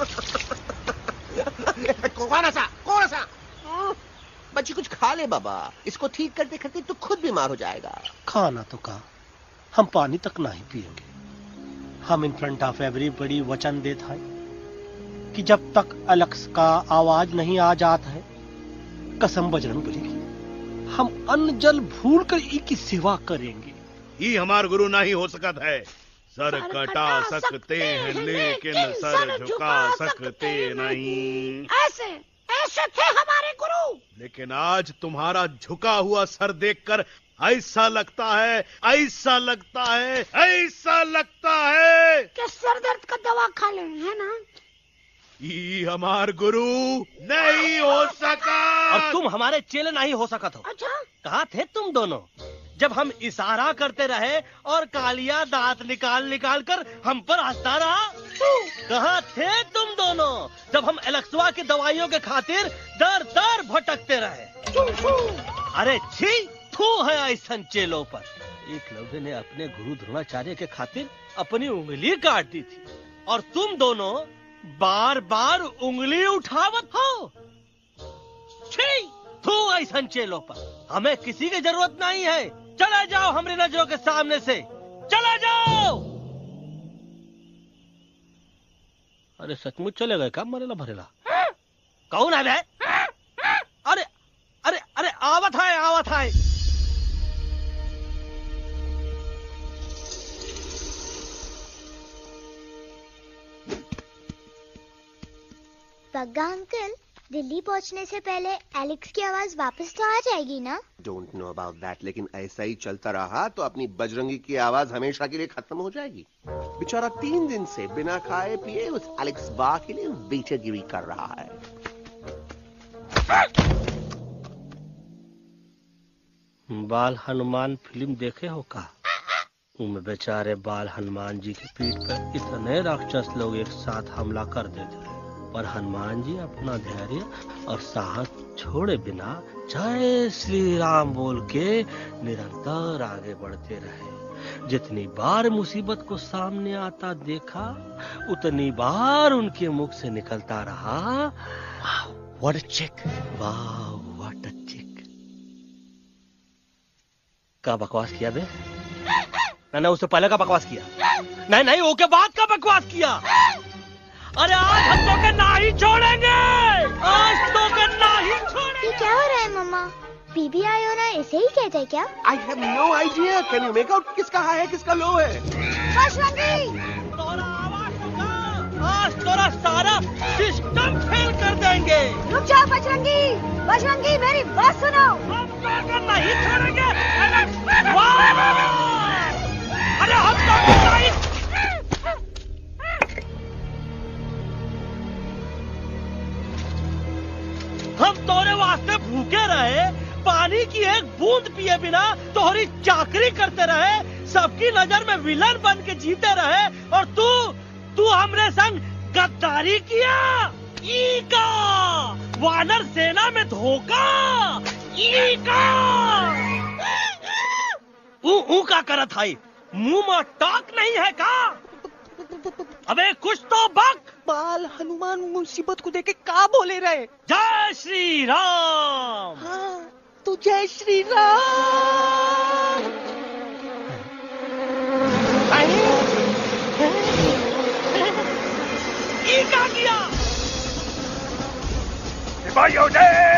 कौन सा? बच्ची कुछ खा ले बाबा, इसको ठीक करते करते तो खुद बीमार हो जाएगा। खाना तो कहा, हम पानी तक नहीं पिएंगे। हम इन फ्रंट ऑफ एवरीबॉडी वचन देता है कि जब तक एलेक्स का आवाज नहीं आ जाता है, कसम बजरंग बली की, हम अन्न जल भूल कर की सेवा करेंगे। ये हमार गुरु नहीं हो सकता है। सर कटा सकते हैं लेकिन सर झुका सकते नहीं। ऐसे ऐसे थे हमारे गुरु। लेकिन आज तुम्हारा झुका हुआ सर देखकर ऐसा लगता है कि सर दर्द का दवा खा ले, है ना? ये हमार गुरु नहीं हो सका। और तुम हमारे चेले नहीं हो सका तो। अच्छा, कहाँ थे तुम दोनों जब हम इशारा करते रहे और कालिया दांत निकाल निकाल कर हम पर हंसता रहा? कहाँ थे तुम दोनों जब हम एलेक्सवा की दवाइयों के खातिर दर दर भटकते रहे? अरे छी, थू है ऐसन चेलों पर। एकलव्य ने अपने गुरु द्रोणाचार्य के खातिर अपनी उंगली काट दी थी और तुम दोनों बार बार उंगली उठावत हो। छी, थू ऐसन चेलों पर। हमें किसी की जरूरत नहीं है। चले जाओ हमारी नजरों के सामने से, चले जाओ। अरे सचमुच चले गए क्या? मरेला भरेला कौन है बे? अरे अरे अरे आवत है। बग्गा अंकल, दिल्ली पहुंचने से पहले एलेक्स की आवाज वापस तो आ जाएगी ना? डोंट नो अबाउट दैट, लेकिन ऐसा ही चलता रहा तो अपनी बजरंगी की आवाज हमेशा के लिए खत्म हो जाएगी। बेचारा 3 दिन से बिना खाए पिए उस एलेक्स बा के लिए बेचैगिरी कर रहा है। बाल हनुमान फिल्म देखे हो का? उनमें बेचारे बाल हनुमान जी की पीठ पर इतने राक्षस लोग एक साथ हमला कर देते हैं, पर हनुमान जी अपना धैर्य और साहस छोड़े बिना जय श्री राम बोल के निरंतर आगे बढ़ते रहे। जितनी बार मुसीबत को सामने आता देखा, उतनी बार उनके मुख से निकलता रहा, व्हाट अ चिक, वाह व्हाट अ चिक। का बकवास किया बे? मैंने उससे पहले का बकवास किया? नहीं, वो के बाद का बकवास किया। अरे आज हम तो के नहीं छोड़ेंगे, आज तो के नहीं छोड़ेंगे। ये क्या हो रहा है मम्मा? बीबी आई हो ना, ऐसे ही कहते हैं क्या? I have no idea. Can you make out किसका हाई है किसका लो है? तोरा आवाज होगा, आज तोरा सारा सिस्टम फेल कर देंगे। रुक जाओ बजरंगी, मेरी बात सुनो। हम तो के नहीं छोड़ेंगे। अरे हम तो के नहीं। हम तोरे वास्ते भूखे रहे, पानी की एक बूंद पिए बिना तोहरी चाकरी करते रहे, सबकी नजर में विलन बन के जीते रहे, और तू हमरे संग गद्दारी किया। ई का वानर सेना में धोखा, ई का ऊ का करत है, मुंह में टाक नहीं है का? अबे कुछ तो बक। बाल हनुमान मुसीबत को देखे का बोले रहे? जय श्री राम। हाँ, तो जय श्री राम। ये क्या किया? सिपाहियों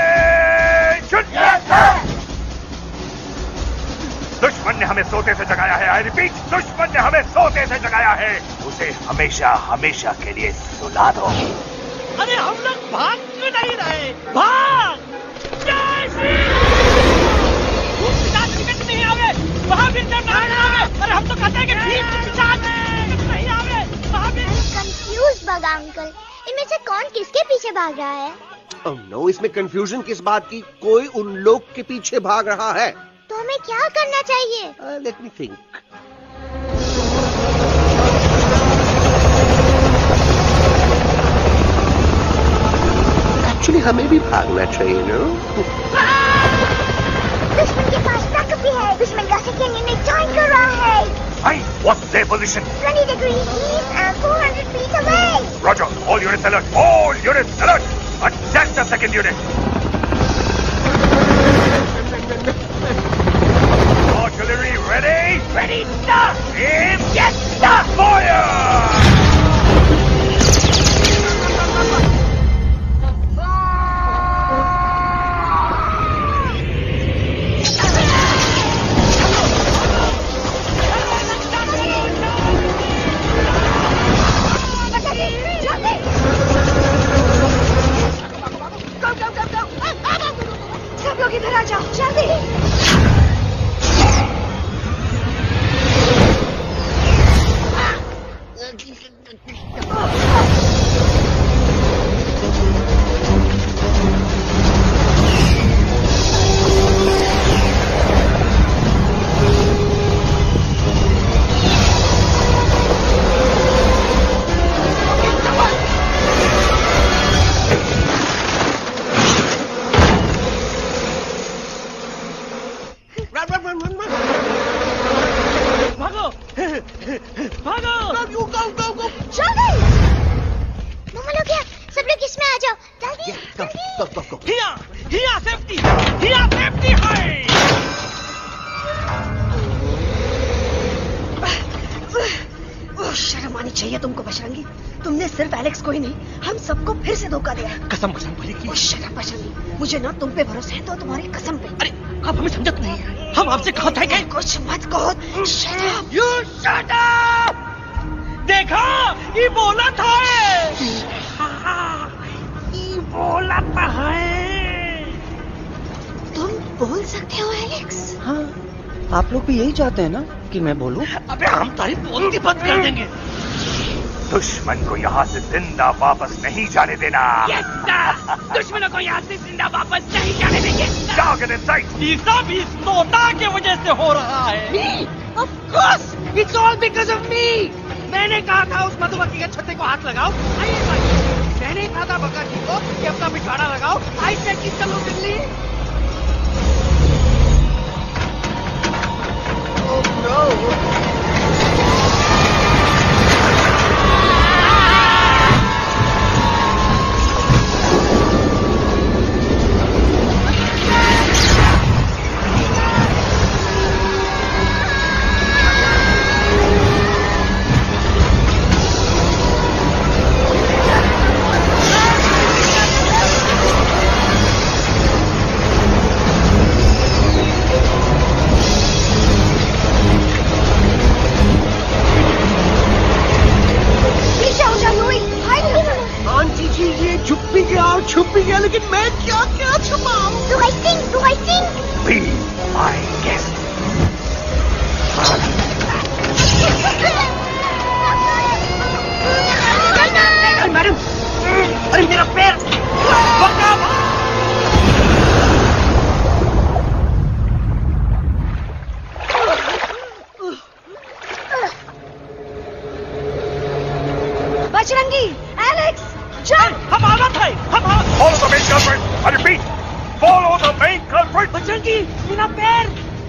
दुश्मन ने हमें सोते से जगाया है। आई रिपीट, दुश्मन ने हमें सोते से जगाया है। उसे हमेशा हमेशा के लिए सुला दो। अरे हम लोग भाग क्यों नहीं रहे? भाग! जय श्री टिकट नहीं आवे, महावीर जब नहीं आवे। अरे हम तो कहते हैं कि नहीं आवे, महावीर। कंफ्यूज बग्गा अंकल, इनमें से कौन किसके पीछे भाग रहा है? Oh no, इसमें कंफ्यूजन किस बात की? कोई उन लोग के पीछे भाग रहा है। तो हमें क्या करना चाहिए? Let me think. एक्चुअली हमें भी भागना चाहिए ना। दुश्मन के पास ताकत भी है। दुश्मन का सेकेंड यूनिट ज्वाइन कर रहा है। Hey, what's their position? 20 degrees east and 400 feet away. Roger. All units alert. All units alert. Attack the second unit. Artillery ready? Ready, start! Aim! Yes, start! Fire! सब लोग इधर आ जाओ, जल्दी। शर्म आनी चाहिए तुमको बजरंगी। तुमने सिर्फ एलेक्स को ही नहीं, हम सबको फिर से धोखा दिया है। कसम बजरंग बली की। शर्म बजरंगी, मुझे ना तुम पे भरोसा है तो तुम्हारी कसम पे। अरे आप हमें समझत नहीं है। हम आपसे कहा था कि कुछ मत कहो। Shut up! You shut up! देखा, ये बोला था। ये बोला था। तुम बोल सकते हो एलेक्स? हाँ, आप लोग भी यही चाहते हैं ना कि मैं बोलूं? अबे हम तारी बोलती बंद कर देंगे। दुश्मन को यहाँ से जिंदा वापस नहीं जाने देना। Yes, sir! दुश्मनों को यहाँ से जिंदा वापस नहीं जाने देंगे। Target in sight. ये सब इस नोटा के वजह से हो रहा है। Me? Of course! It's all because of me! मैंने कहा था उस मधुमक्खी के छत्ते को हाथ लगाओ। मैंने कहा था बका जी को कि अपना पिछवाड़ा लगाओ। I said कि चलो दिल्ली। Oh no! छुप भी गया, लेकिन मैं क्या क्या छुपाऊं? Do I think? Do I think? Be my guest. Madam, अरे मेरा पैर! Bajrangi, Alex, jump! हम आना था, हम Follow the main culprit. I repeat, follow the main culprit. Bajrangi, मेरा पैर!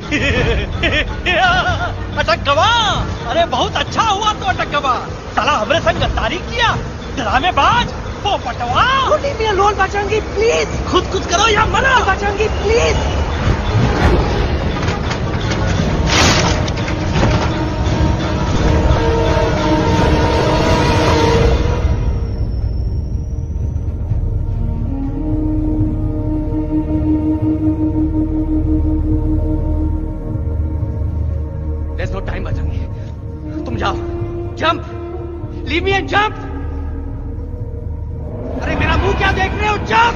अटक गवा! अरे बहुत अच्छा हुआ तो अटक गवा। साला हमरे संग गद्दारी किया, ड्रामेबाज, पोपटवा। Leave me alone, Bajrangi, please. खुद कुछ करो या मरो। Bajrangi, please. There's no time, Bajrangi. तुम जाओ, jump, leave me and jump। अरे मेरा मुंह क्या देख रहे हो? Jump!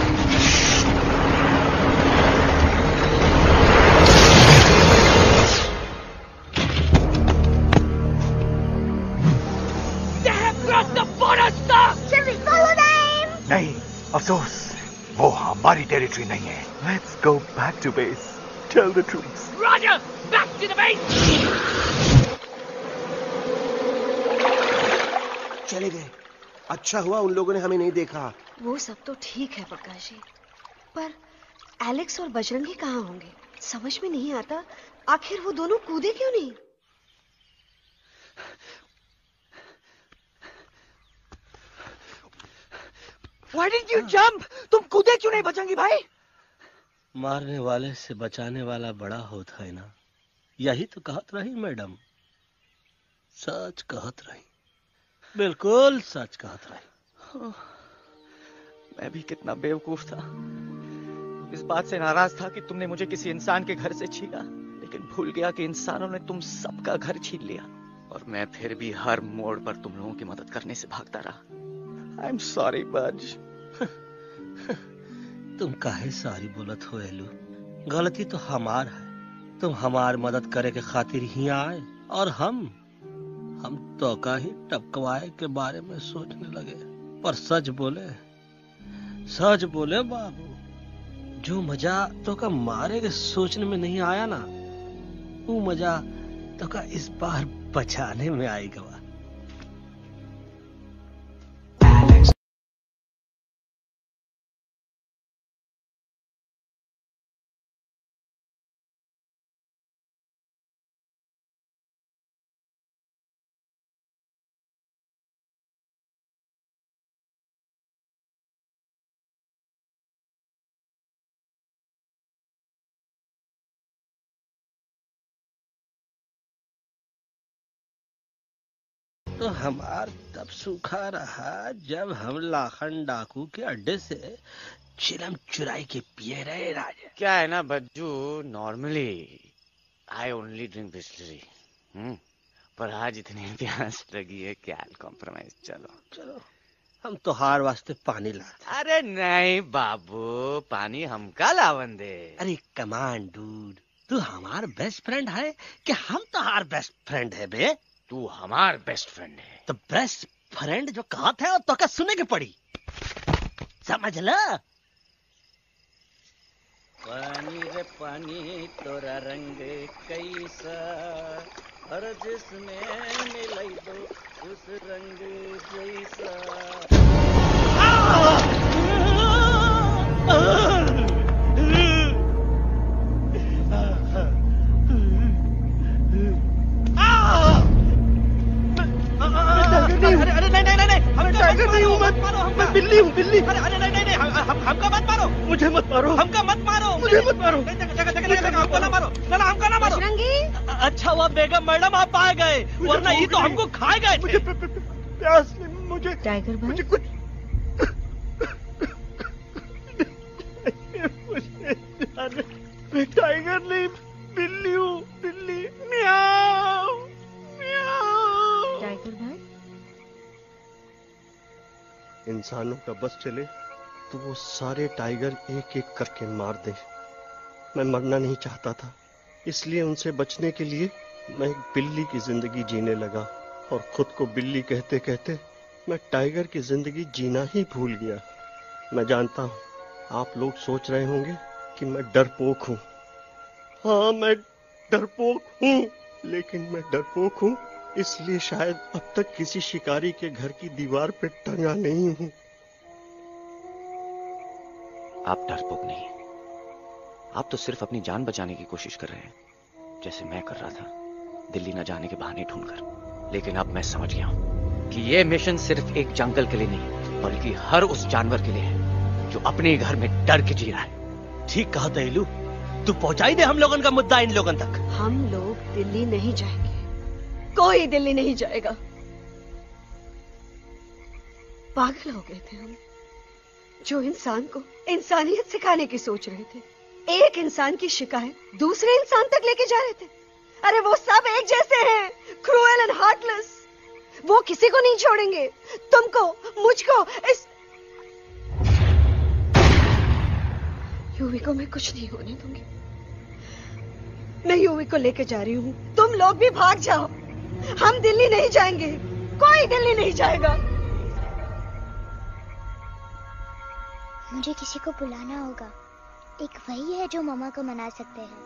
They have crossed the border, sir. Shall we follow them? नहीं, अफसोस, वो हमारी टेरिटरी नहीं है। Let's go back to base. Tell the troops. Roger, back to the base. चले गए। अच्छा हुआ उन लोगों ने हमें नहीं देखा, वो सब तो ठीक है प्रकाश जी, पर एलेक्स और बजरंगी कहाँ होंगे? समझ में नहीं आता, आखिर वो दोनों कूदे क्यों नहीं? Why didn't you jump? तुम कूदे क्यों नहीं बजरंगी भाई? मारने वाले से बचाने वाला बड़ा होता है ना, यही तो कहत रही मैडम। सच कहत रही, बिल्कुल सच कहत रही। मैं भी कितना बेवकूफ था। इस बात से नाराज था कि तुमने मुझे किसी इंसान के घर से छीना, लेकिन भूल गया कि इंसानों ने तुम सबका घर छीन लिया और मैं फिर भी हर मोड़ पर तुम लोगों की मदद करने से भागता रहा। आई एम सॉरी बज। तुम काहे सारी बोलत हो एलू? गलती तो हमार है। तुम हमार मदद करे के खातिर ही आए और हम तो का ही टपकवाए के बारे में सोचने लगे। पर सच बोले बाबू, जो मजा तो का मारे के सोचने में नहीं आया ना, वो मजा तो का इस बार बचाने में आएगा। तो हमार तब सूखा रहा जब हम लाखन डाकू के अड्डे से चिलम चुराई के पिए रहे राजा। क्या है ना Bajju, normally I only drink Bisleri, पर आज इतनी प्यास लगी है क्या कॉम्प्रोमाइज। चलो हम तो हार वास्ते पानी ला। अरे नहीं बाबू, पानी हमका लावन दे। अरे कमान डूड, तू हमार बेस्ट फ्रेंड है कि हम तो हार बेस्ट फ्रेंड है बे? तू हमार बेस्ट फ्रेंड है। तो बेस्ट फ्रेंड जो कहा था तो क्या सुने के पड़ी, समझ ला। पानी रे पानी तोरा रंग कैसा, हर जिसमें मिलाई दो उस रंग जैसा। अरे नहीं, मैं टाइगर नहीं हूँ, मैं बिल्ली हूँ, बिल्ली। अरे नहीं, हमका मत मारो, मुझे मत मारो, हमका मत मारो, मुझे मत मारो, हमको ना मारो, हमका ना मारो। अच्छा हुआ बेगम मैडम आप आ गए, वरना ये तो हमको खाए गए। मुझे प्यास नहीं, मुझे टाइगर भाई, मुझे कुछ मैं टाइगर नहीं, बिल्ली हूँ, बिल्ली। म्याऊ म्याऊ। टाइगर भाई, इंसानों का बस चले तो वो सारे टाइगर एक एक करके मार दे। मैं मरना नहीं चाहता था, इसलिए उनसे बचने के लिए मैं एक बिल्ली की जिंदगी जीने लगा और खुद को बिल्ली कहते कहते मैं टाइगर की जिंदगी जीना ही भूल गया। मैं जानता हूँ आप लोग सोच रहे होंगे कि मैं डरपोक हूँ। हाँ, मैं डरपोक हूँ, लेकिन मैं डरपोक हूँ इसलिए शायद अब तक किसी शिकारी के घर की दीवार पे टंगा नहीं हूँ। आप डरपोक नहीं, आप तो सिर्फ अपनी जान बचाने की कोशिश कर रहे हैं, जैसे मैं कर रहा था दिल्ली न जाने के बहाने ढूंढकर। लेकिन अब मैं समझ गया हूं कि यह मिशन सिर्फ एक जंगल के लिए नहीं, बल्कि हर उस जानवर के लिए है जो अपने घर में डर के जी रहा है। ठीक कहा दहलू, तू पहुंचाई दे हम लोगों का मुद्दा इन लोगों तक। हम लोग दिल्ली नहीं जाएंगे, कोई दिल्ली नहीं जाएगा। पागल हो गए थे हम, जो इंसान को इंसानियत सिखाने की सोच रहे थे, एक इंसान की शिकायत दूसरे इंसान तक लेके जा रहे थे। अरे वो सब एक जैसे हैं, क्रूएल एंड हार्टलेस। वो किसी को नहीं छोड़ेंगे, तुमको, मुझको, इस यूवी को मैं कुछ नहीं होने दूंगी। मैं यूवी को लेके जा रही हूँ, तुम लोग भी भाग जाओ। हम दिल्ली नहीं जाएंगे, कोई दिल्ली नहीं जाएगा। मुझे किसी को बुलाना होगा, एक वही है जो मामा को मना सकते हैं।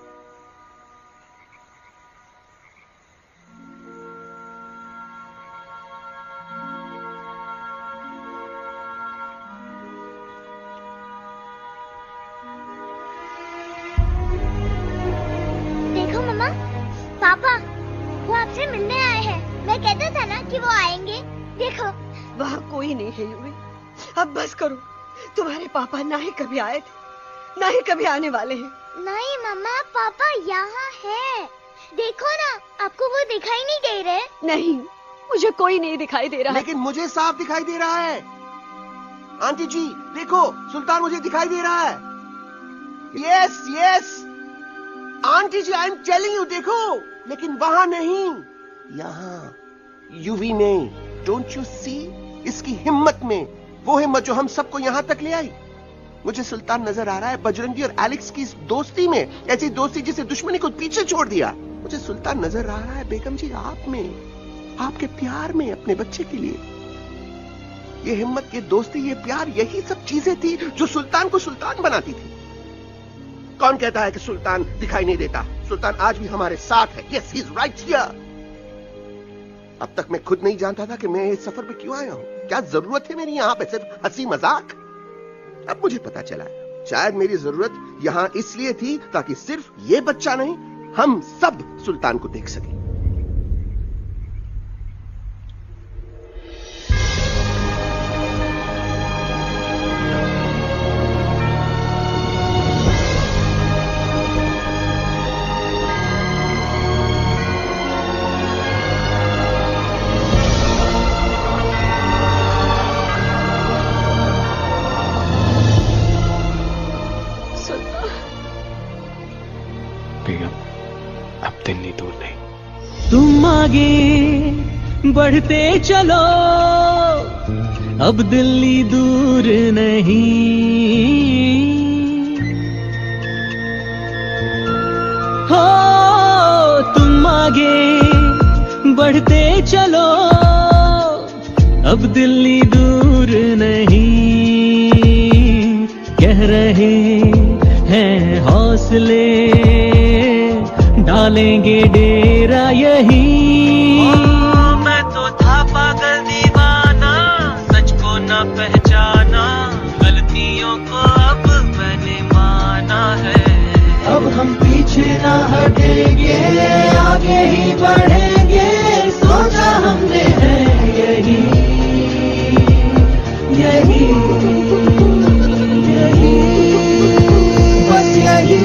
पापा, वो आपसे मिलने आए हैं। मैं कहता था ना कि वो आएंगे। देखो वहाँ कोई नहीं है यूवी। अब बस करो। तुम्हारे पापा ना ही कभी आए थे, ना ही कभी आने वाले हैं। नहीं मम्मा, पापा यहाँ है। देखो ना, आपको वो दिखाई नहीं दे रहे? नहीं, मुझे कोई नहीं दिखाई दे रहा। लेकिन मुझे साफ दिखाई दे रहा है। आंटी जी देखो, सुल्तान मुझे दिखाई दे रहा है। Yes yes aunty ji, I am telling you, देखो। लेकिन वहां नहीं, यहाँ यूवी ने। Don't you see? इसकी हिम्मत में, वो हिम्मत जो हम सबको यहाँ तक ले आई। मुझे सुल्तान नजर आ रहा है बजरंगी और एलेक्स की इस दोस्ती में, ऐसी दोस्ती जिसे दुश्मनी को पीछे छोड़ दिया। मुझे सुल्तान नजर आ रहा है बेगम जी आप में, आपके प्यार में, अपने बच्चे के लिए। ये हिम्मत, ये दोस्ती, ये प्यार, यही सब चीजें थी जो सुल्तान को सुल्तान बनाती थी। कौन कहता है कि सुल्तान दिखाई नहीं देता? सुल्तान आज भी हमारे साथ है। Yes, he is right here. अब तक मैं खुद नहीं जानता था कि मैं इस सफर पे क्यों आया हूं। क्या जरूरत है मेरी यहाँ पे? सिर्फ हंसी मजाक? अब मुझे पता चला है, शायद मेरी जरूरत यहाँ इसलिए थी ताकि सिर्फ ये बच्चा नहीं, हम सब सुल्तान को देख सकें। तुम आगे बढ़ते चलो, अब दिल्ली दूर नहीं। हो तुम आगे बढ़ते चलो, अब दिल्ली दूर नहीं। कह रहे हैं हौसले, डालेंगे डेरा यही। मैं तो था पागल दीवाना, सच को न पहचाना, गलतियों को अब मैंने माना है। अब हम पीछे ना हटेंगे, आगे ही बढ़ेंगे, सोचा हमने है यही यही यही, बस यही।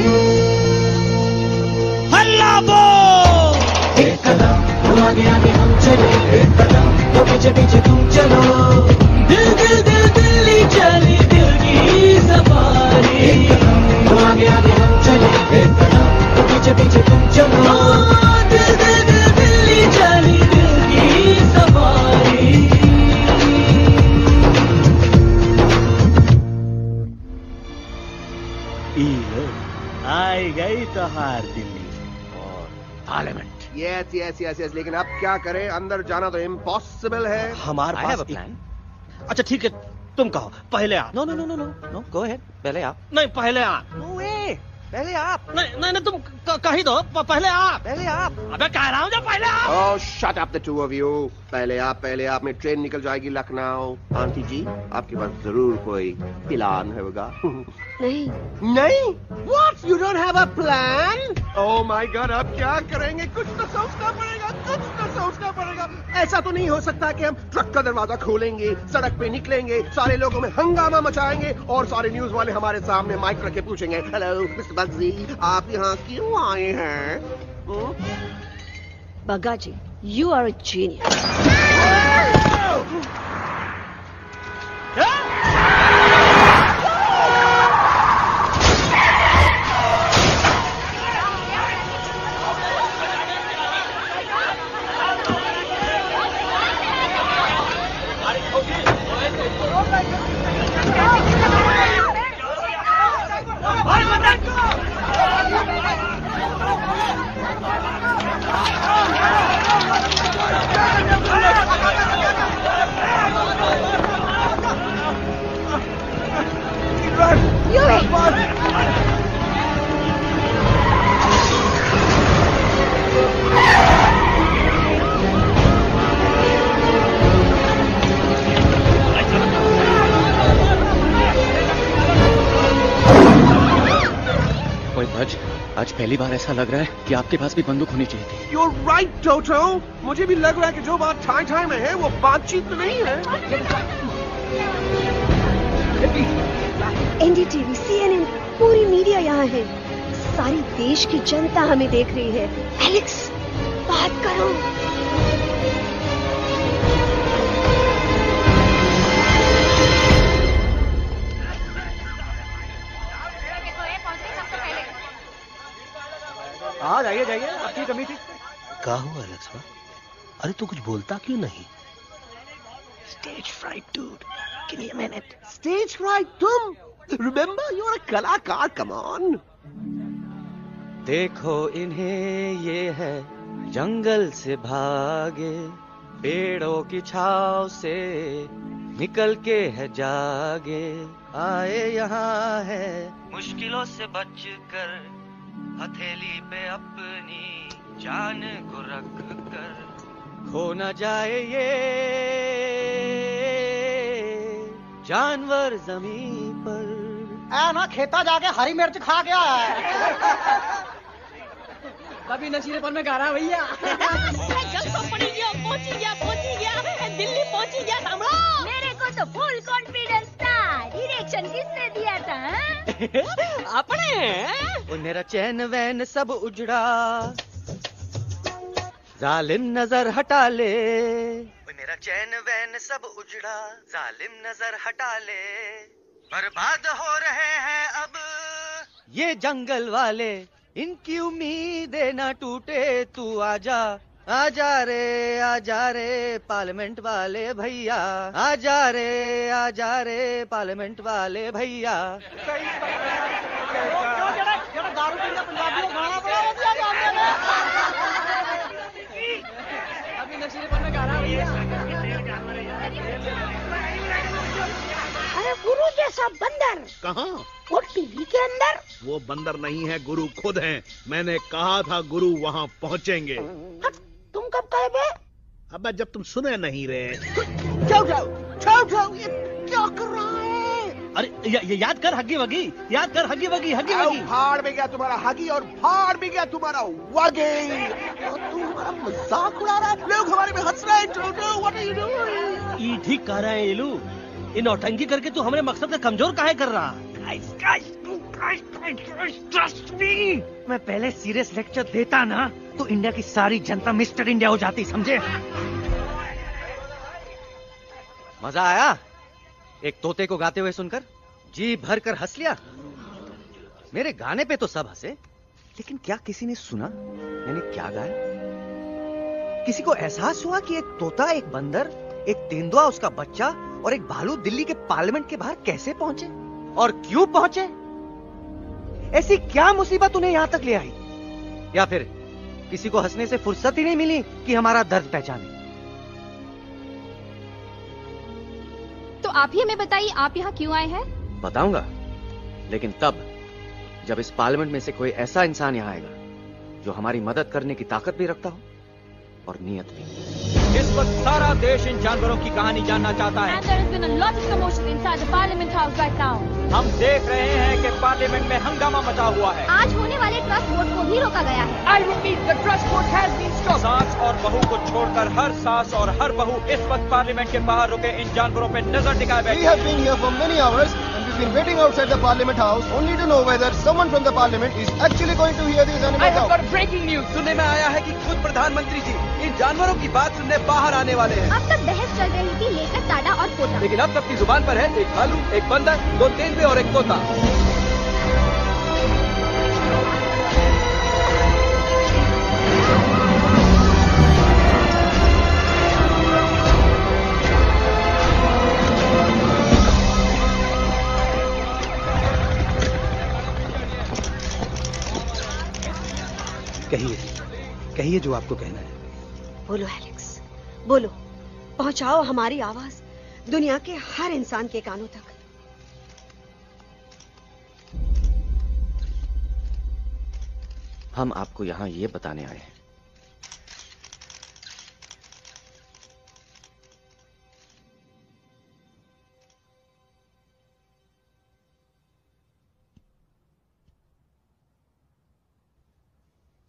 एक कदम वो आगे आगे हम चले, एक कदम वो पीछे पीछे तुम चलो। दिल दिल दिल दिल्ली चली, दिल की सवारी। एक कदम वो आगे आगे हम चले, एक कदम वो पीछे पीछे तुम चलो। दिल दिल दिल दिल्ली चली, दिल की सवारी। आई गई तो हार Delhi parliament. Yes yes yes yes, लेकिन अब क्या करें? अंदर जाना तो इम्पॉसिबल है। हमारे पास प्लान। अच्छा ठीक है, तुम कहो, पहले आप। No no no no no no, go ahead, पहले आप। नहीं, पहले आप। नो वे, पहले आप। नहीं नहीं, तुम कह ही दो, पहले आप। पहले आप। अबे कह रहा हूँ जो पहले आप। Oh shut up the two of you. पहले आप, पहले आप में ट्रेन निकल जाएगी लखनऊ। आंटी जी आपके पास जरूर कोई प्लान होगा। नहीं नहीं? What? You don't have a plan? Oh my God, अब क्या करेंगे? कुछ तो सोचना पड़ेगा, कुछ तो सोचना पड़ेगा। ऐसा तो नहीं हो सकता कि हम ट्रक का दरवाजा खोलेंगे, सड़क पे निकलेंगे, सारे लोगों में हंगामा मचाएंगे और सारे न्यूज वाले हमारे सामने माइक रख के पूछेंगे, हेलो मिस्टर बग्जी, आप यहाँ क्यों आए हैं? बग्गा जी, you are a genius. ओए भज, आज पहली बार ऐसा लग रहा है कि आपके पास भी बंदूक होनी चाहिए थी। You're right, टोटो। मुझे भी लग रहा है कि जो बात ठाई ठाई में है वो बातचीत तो नहीं है। एनडीटीवी, CNN, पूरी मीडिया यहाँ है। सारी देश की जनता हमें देख रही है। एलेक्स, बात करो। हाँ जाइए जाइए, आपकी कमी थी। क्या हुआ एलेक्स? अरे तू कुछ बोलता क्यों नहीं? Stage fright, dude. Give me a minute. Stage fright, तुम? Remember, you're a कलाकार. Come on. देखो इन्हें, ये है जंगल से भागे, पेड़ों की छाव से निकल के है जागे, आए यहाँ है मुश्किलों से बचकर, हथेली पे अपनी जान को रख कर, खो न जाए ये जानवर जमीन पर। ना खेता जाके हरी मिर्च खा गया है। कभी नशीलेपन में गा रहा भैया। पहुंची गया, दिल्ली पहुंची गया सामने। मेरे को तो फुल कॉन्फिडेंस था। डायरेक्शन किसने दिया था? अपने। वो मेरा चैन वैन सब उजड़ा, जालिम नजर हटा ले। वो मेरा चैन वैन सब उजड़ा, जालिम नजर हटा ले। बर्बाद हो रहे हैं अब ये जंगल वाले, इनकी उम्मीदें ना टूटे, तू आजा आजा रे पार्लियामेंट वाले भैया, आजा रे पार्लियामेंट वाले भैया। अभी नशीलेपन में गा रहा भैया। अरे गुरु जैसा बंदर कहाँ? वो टीवी के अंदर। वो बंदर नहीं है, गुरु खुद हैं। मैंने कहा था गुरु वहाँ पहुँचेंगे। तुम कब कहे बे? अब जब तुम सुने नहीं रहे। टोटो, ये क्या कर रहा है? अरे याद कर हगी वगी, याद कर हगी वगी। भाड़ में गया तुम्हारा हगी और भाड़ में गया तुम्हारा वगी। तुम हमारा मजाक उड़ा रहा है, लोग हमारे में हंस रहे हैं। Toto, what are you doing? ये ठीक कह रहे हैं इलू। ये नौटंकी करके तू हमारे मकसद का कमजोर काहे कर रहा? मैं पहले सीरियस लेक्चर देता ना तो इंडिया की सारी जनता मिस्टर इंडिया हो जाती, समझे? मजा आया एक तोते को गाते हुए सुनकर? जी भर कर हंस लिया। मेरे गाने पे तो सब हंसे, लेकिन क्या किसी ने सुना मैंने क्या गाया? किसी को एहसास हुआ कि एक तोता, एक बंदर, एक तेंदुआ, उसका बच्चा और एक भालू दिल्ली के पार्लियामेंट के बाहर कैसे पहुंचे और क्यों पहुंचे? ऐसी क्या मुसीबत उन्हें यहां तक ले आई? या फिर किसी को हंसने से फुर्सत ही नहीं मिली कि हमारा दर्द पहचाने? तो आप ही हमें बताइए, आप यहाँ क्यों आए हैं? बताऊंगा, लेकिन तब जब इस पार्लियामेंट में से कोई ऐसा इंसान यहाँ आएगा जो हमारी मदद करने की ताकत भी रखता हो और नीयत भी। इस वक्त सारा देश इन जानवरों की कहानी जानना चाहता है। And there has been a lot of commotion inside the Parliament House right now. हम देख रहे हैं कि पार्लियामेंट में हंगामा मचा हुआ है। आज होने वाले ट्रस्ट वोट को भी रोका गया है। I repeat, the trust vote has been stopped. सास और बहू को छोड़कर हर सास और हर बहू इस वक्त पार्लियामेंट के बाहर रुके इन जानवरों पे नजर टिकाए बैठे। We have been here for many hours and we've been waiting outside the Parliament House only to know whether someone from the Parliament is actually going to hear these animals I have out. got breaking news. सुनने में आया है कि खुद प्रधानमंत्री जी इन जानवरों की बात सुनने बाहर आने वाले हैं। अब तक बहस चल रही थी लेकर टाडा और पोता, लेकिन अब सबकी जुबान पर है एक भालू, एक बंदर, 2 तेंदुए और एक तोता। कहिए जो आपको कहना है। बोलो एलेक्स, बोलो। पहुंचाओ हमारी आवाज दुनिया के हर इंसान के कानों तक। हम आपको यहां ये बताने आए हैं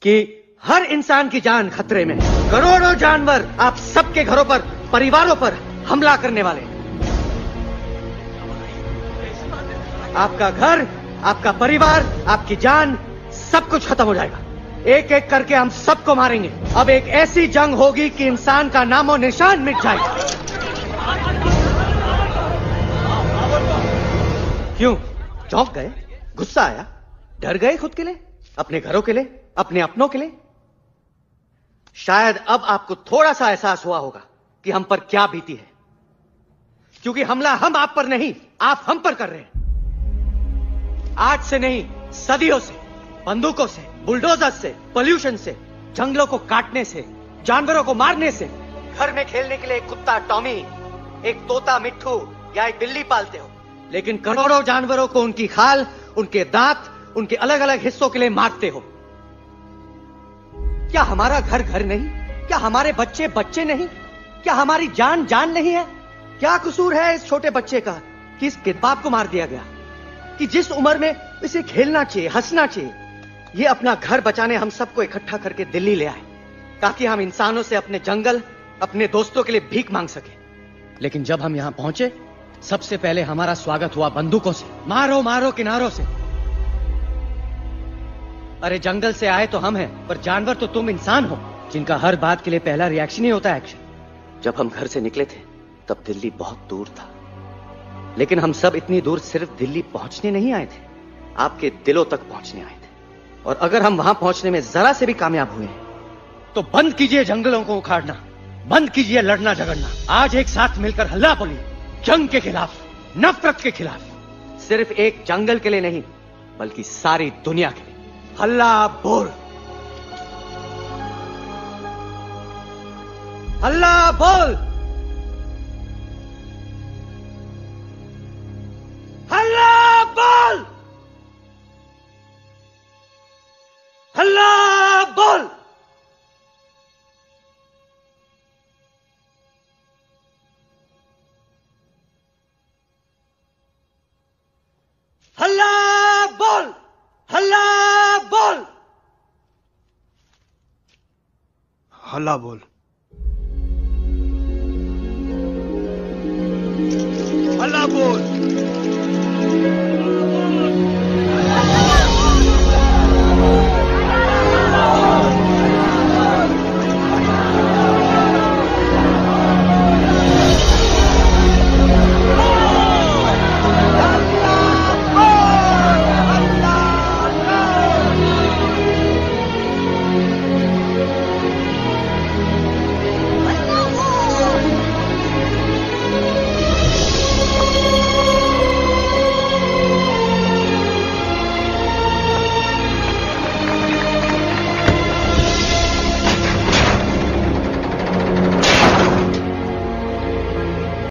कि हर इंसान की जान खतरे में है। करोड़ों जानवर आप सबके घरों पर, परिवारों पर हमला करने वाले हैं। आपका घर, आपका परिवार, आपकी जान, सब कुछ खत्म हो जाएगा। एक एक करके हम सबको मारेंगे। अब एक ऐसी जंग होगी कि इंसान का नामो निशान मिट जाएगा। क्यों चौंक गए? गुस्सा आया? डर गए खुद के लिए, अपने घरों के लिए, अपने अपनों के लिए? शायद अब आपको थोड़ा सा एहसास हुआ होगा कि हम पर क्या बीती है, क्योंकि हमला हम आप पर नहीं, आप हम पर कर रहे हैं। आज से नहीं, सदियों से, बंदूकों से, बुलडोजर से, पोल्यूशन से, जंगलों को काटने से, जानवरों को मारने से। घर में खेलने के लिए एक कुत्ता टॉमी, एक तोता मिट्ठू या एक बिल्ली पालते हो, लेकिन करोड़ों जानवरों को उनकी खाल, उनके दांत, उनके अलग अलग हिस्सों के लिए मारते हो। क्या हमारा घर घर नहीं? क्या हमारे बच्चे बच्चे नहीं? क्या हमारी जान जान नहीं है? क्या कसूर है इस छोटे बच्चे का कि इस किताब को मार दिया गया, कि जिस उम्र में इसे खेलना चाहिए, हंसना चाहिए? ये अपना घर बचाने हम सबको इकट्ठा करके दिल्ली ले आए ताकि हम इंसानों से अपने जंगल, अपने दोस्तों के लिए भीख मांग सके। लेकिन जब हम यहां पहुंचे, सबसे पहले हमारा स्वागत हुआ बंदूकों से। मारो मारो किनारों से। अरे जंगल से आए तो हम हैं, पर जानवर तो तुम इंसान हो, जिनका हर बात के लिए पहला रिएक्शन ही होता है एक्शन। जब हम घर से निकले थे तब दिल्ली बहुत दूर था, लेकिन हम सब इतनी दूर सिर्फ दिल्ली पहुंचने नहीं आए थे, आपके दिलों तक पहुंचने आए थे। और अगर हम वहां पहुंचने में जरा से भी कामयाब हुए हैं तो बंद कीजिए जंगलों को उखाड़ना, बंद कीजिए लड़ना झगड़ना। आज एक साथ मिलकर हल्ला बोलिए, जंग के खिलाफ, नफरत के खिलाफ। सिर्फ एक जंगल के लिए नहीं, बल्कि सारी दुनिया के लिए। हल्ला बोल, हल्ला बोल, हल्ला बोल, हल्ला बोल। हल्ला बोल, हल्ला बोल, हल्ला बोल, हल्ला बोल।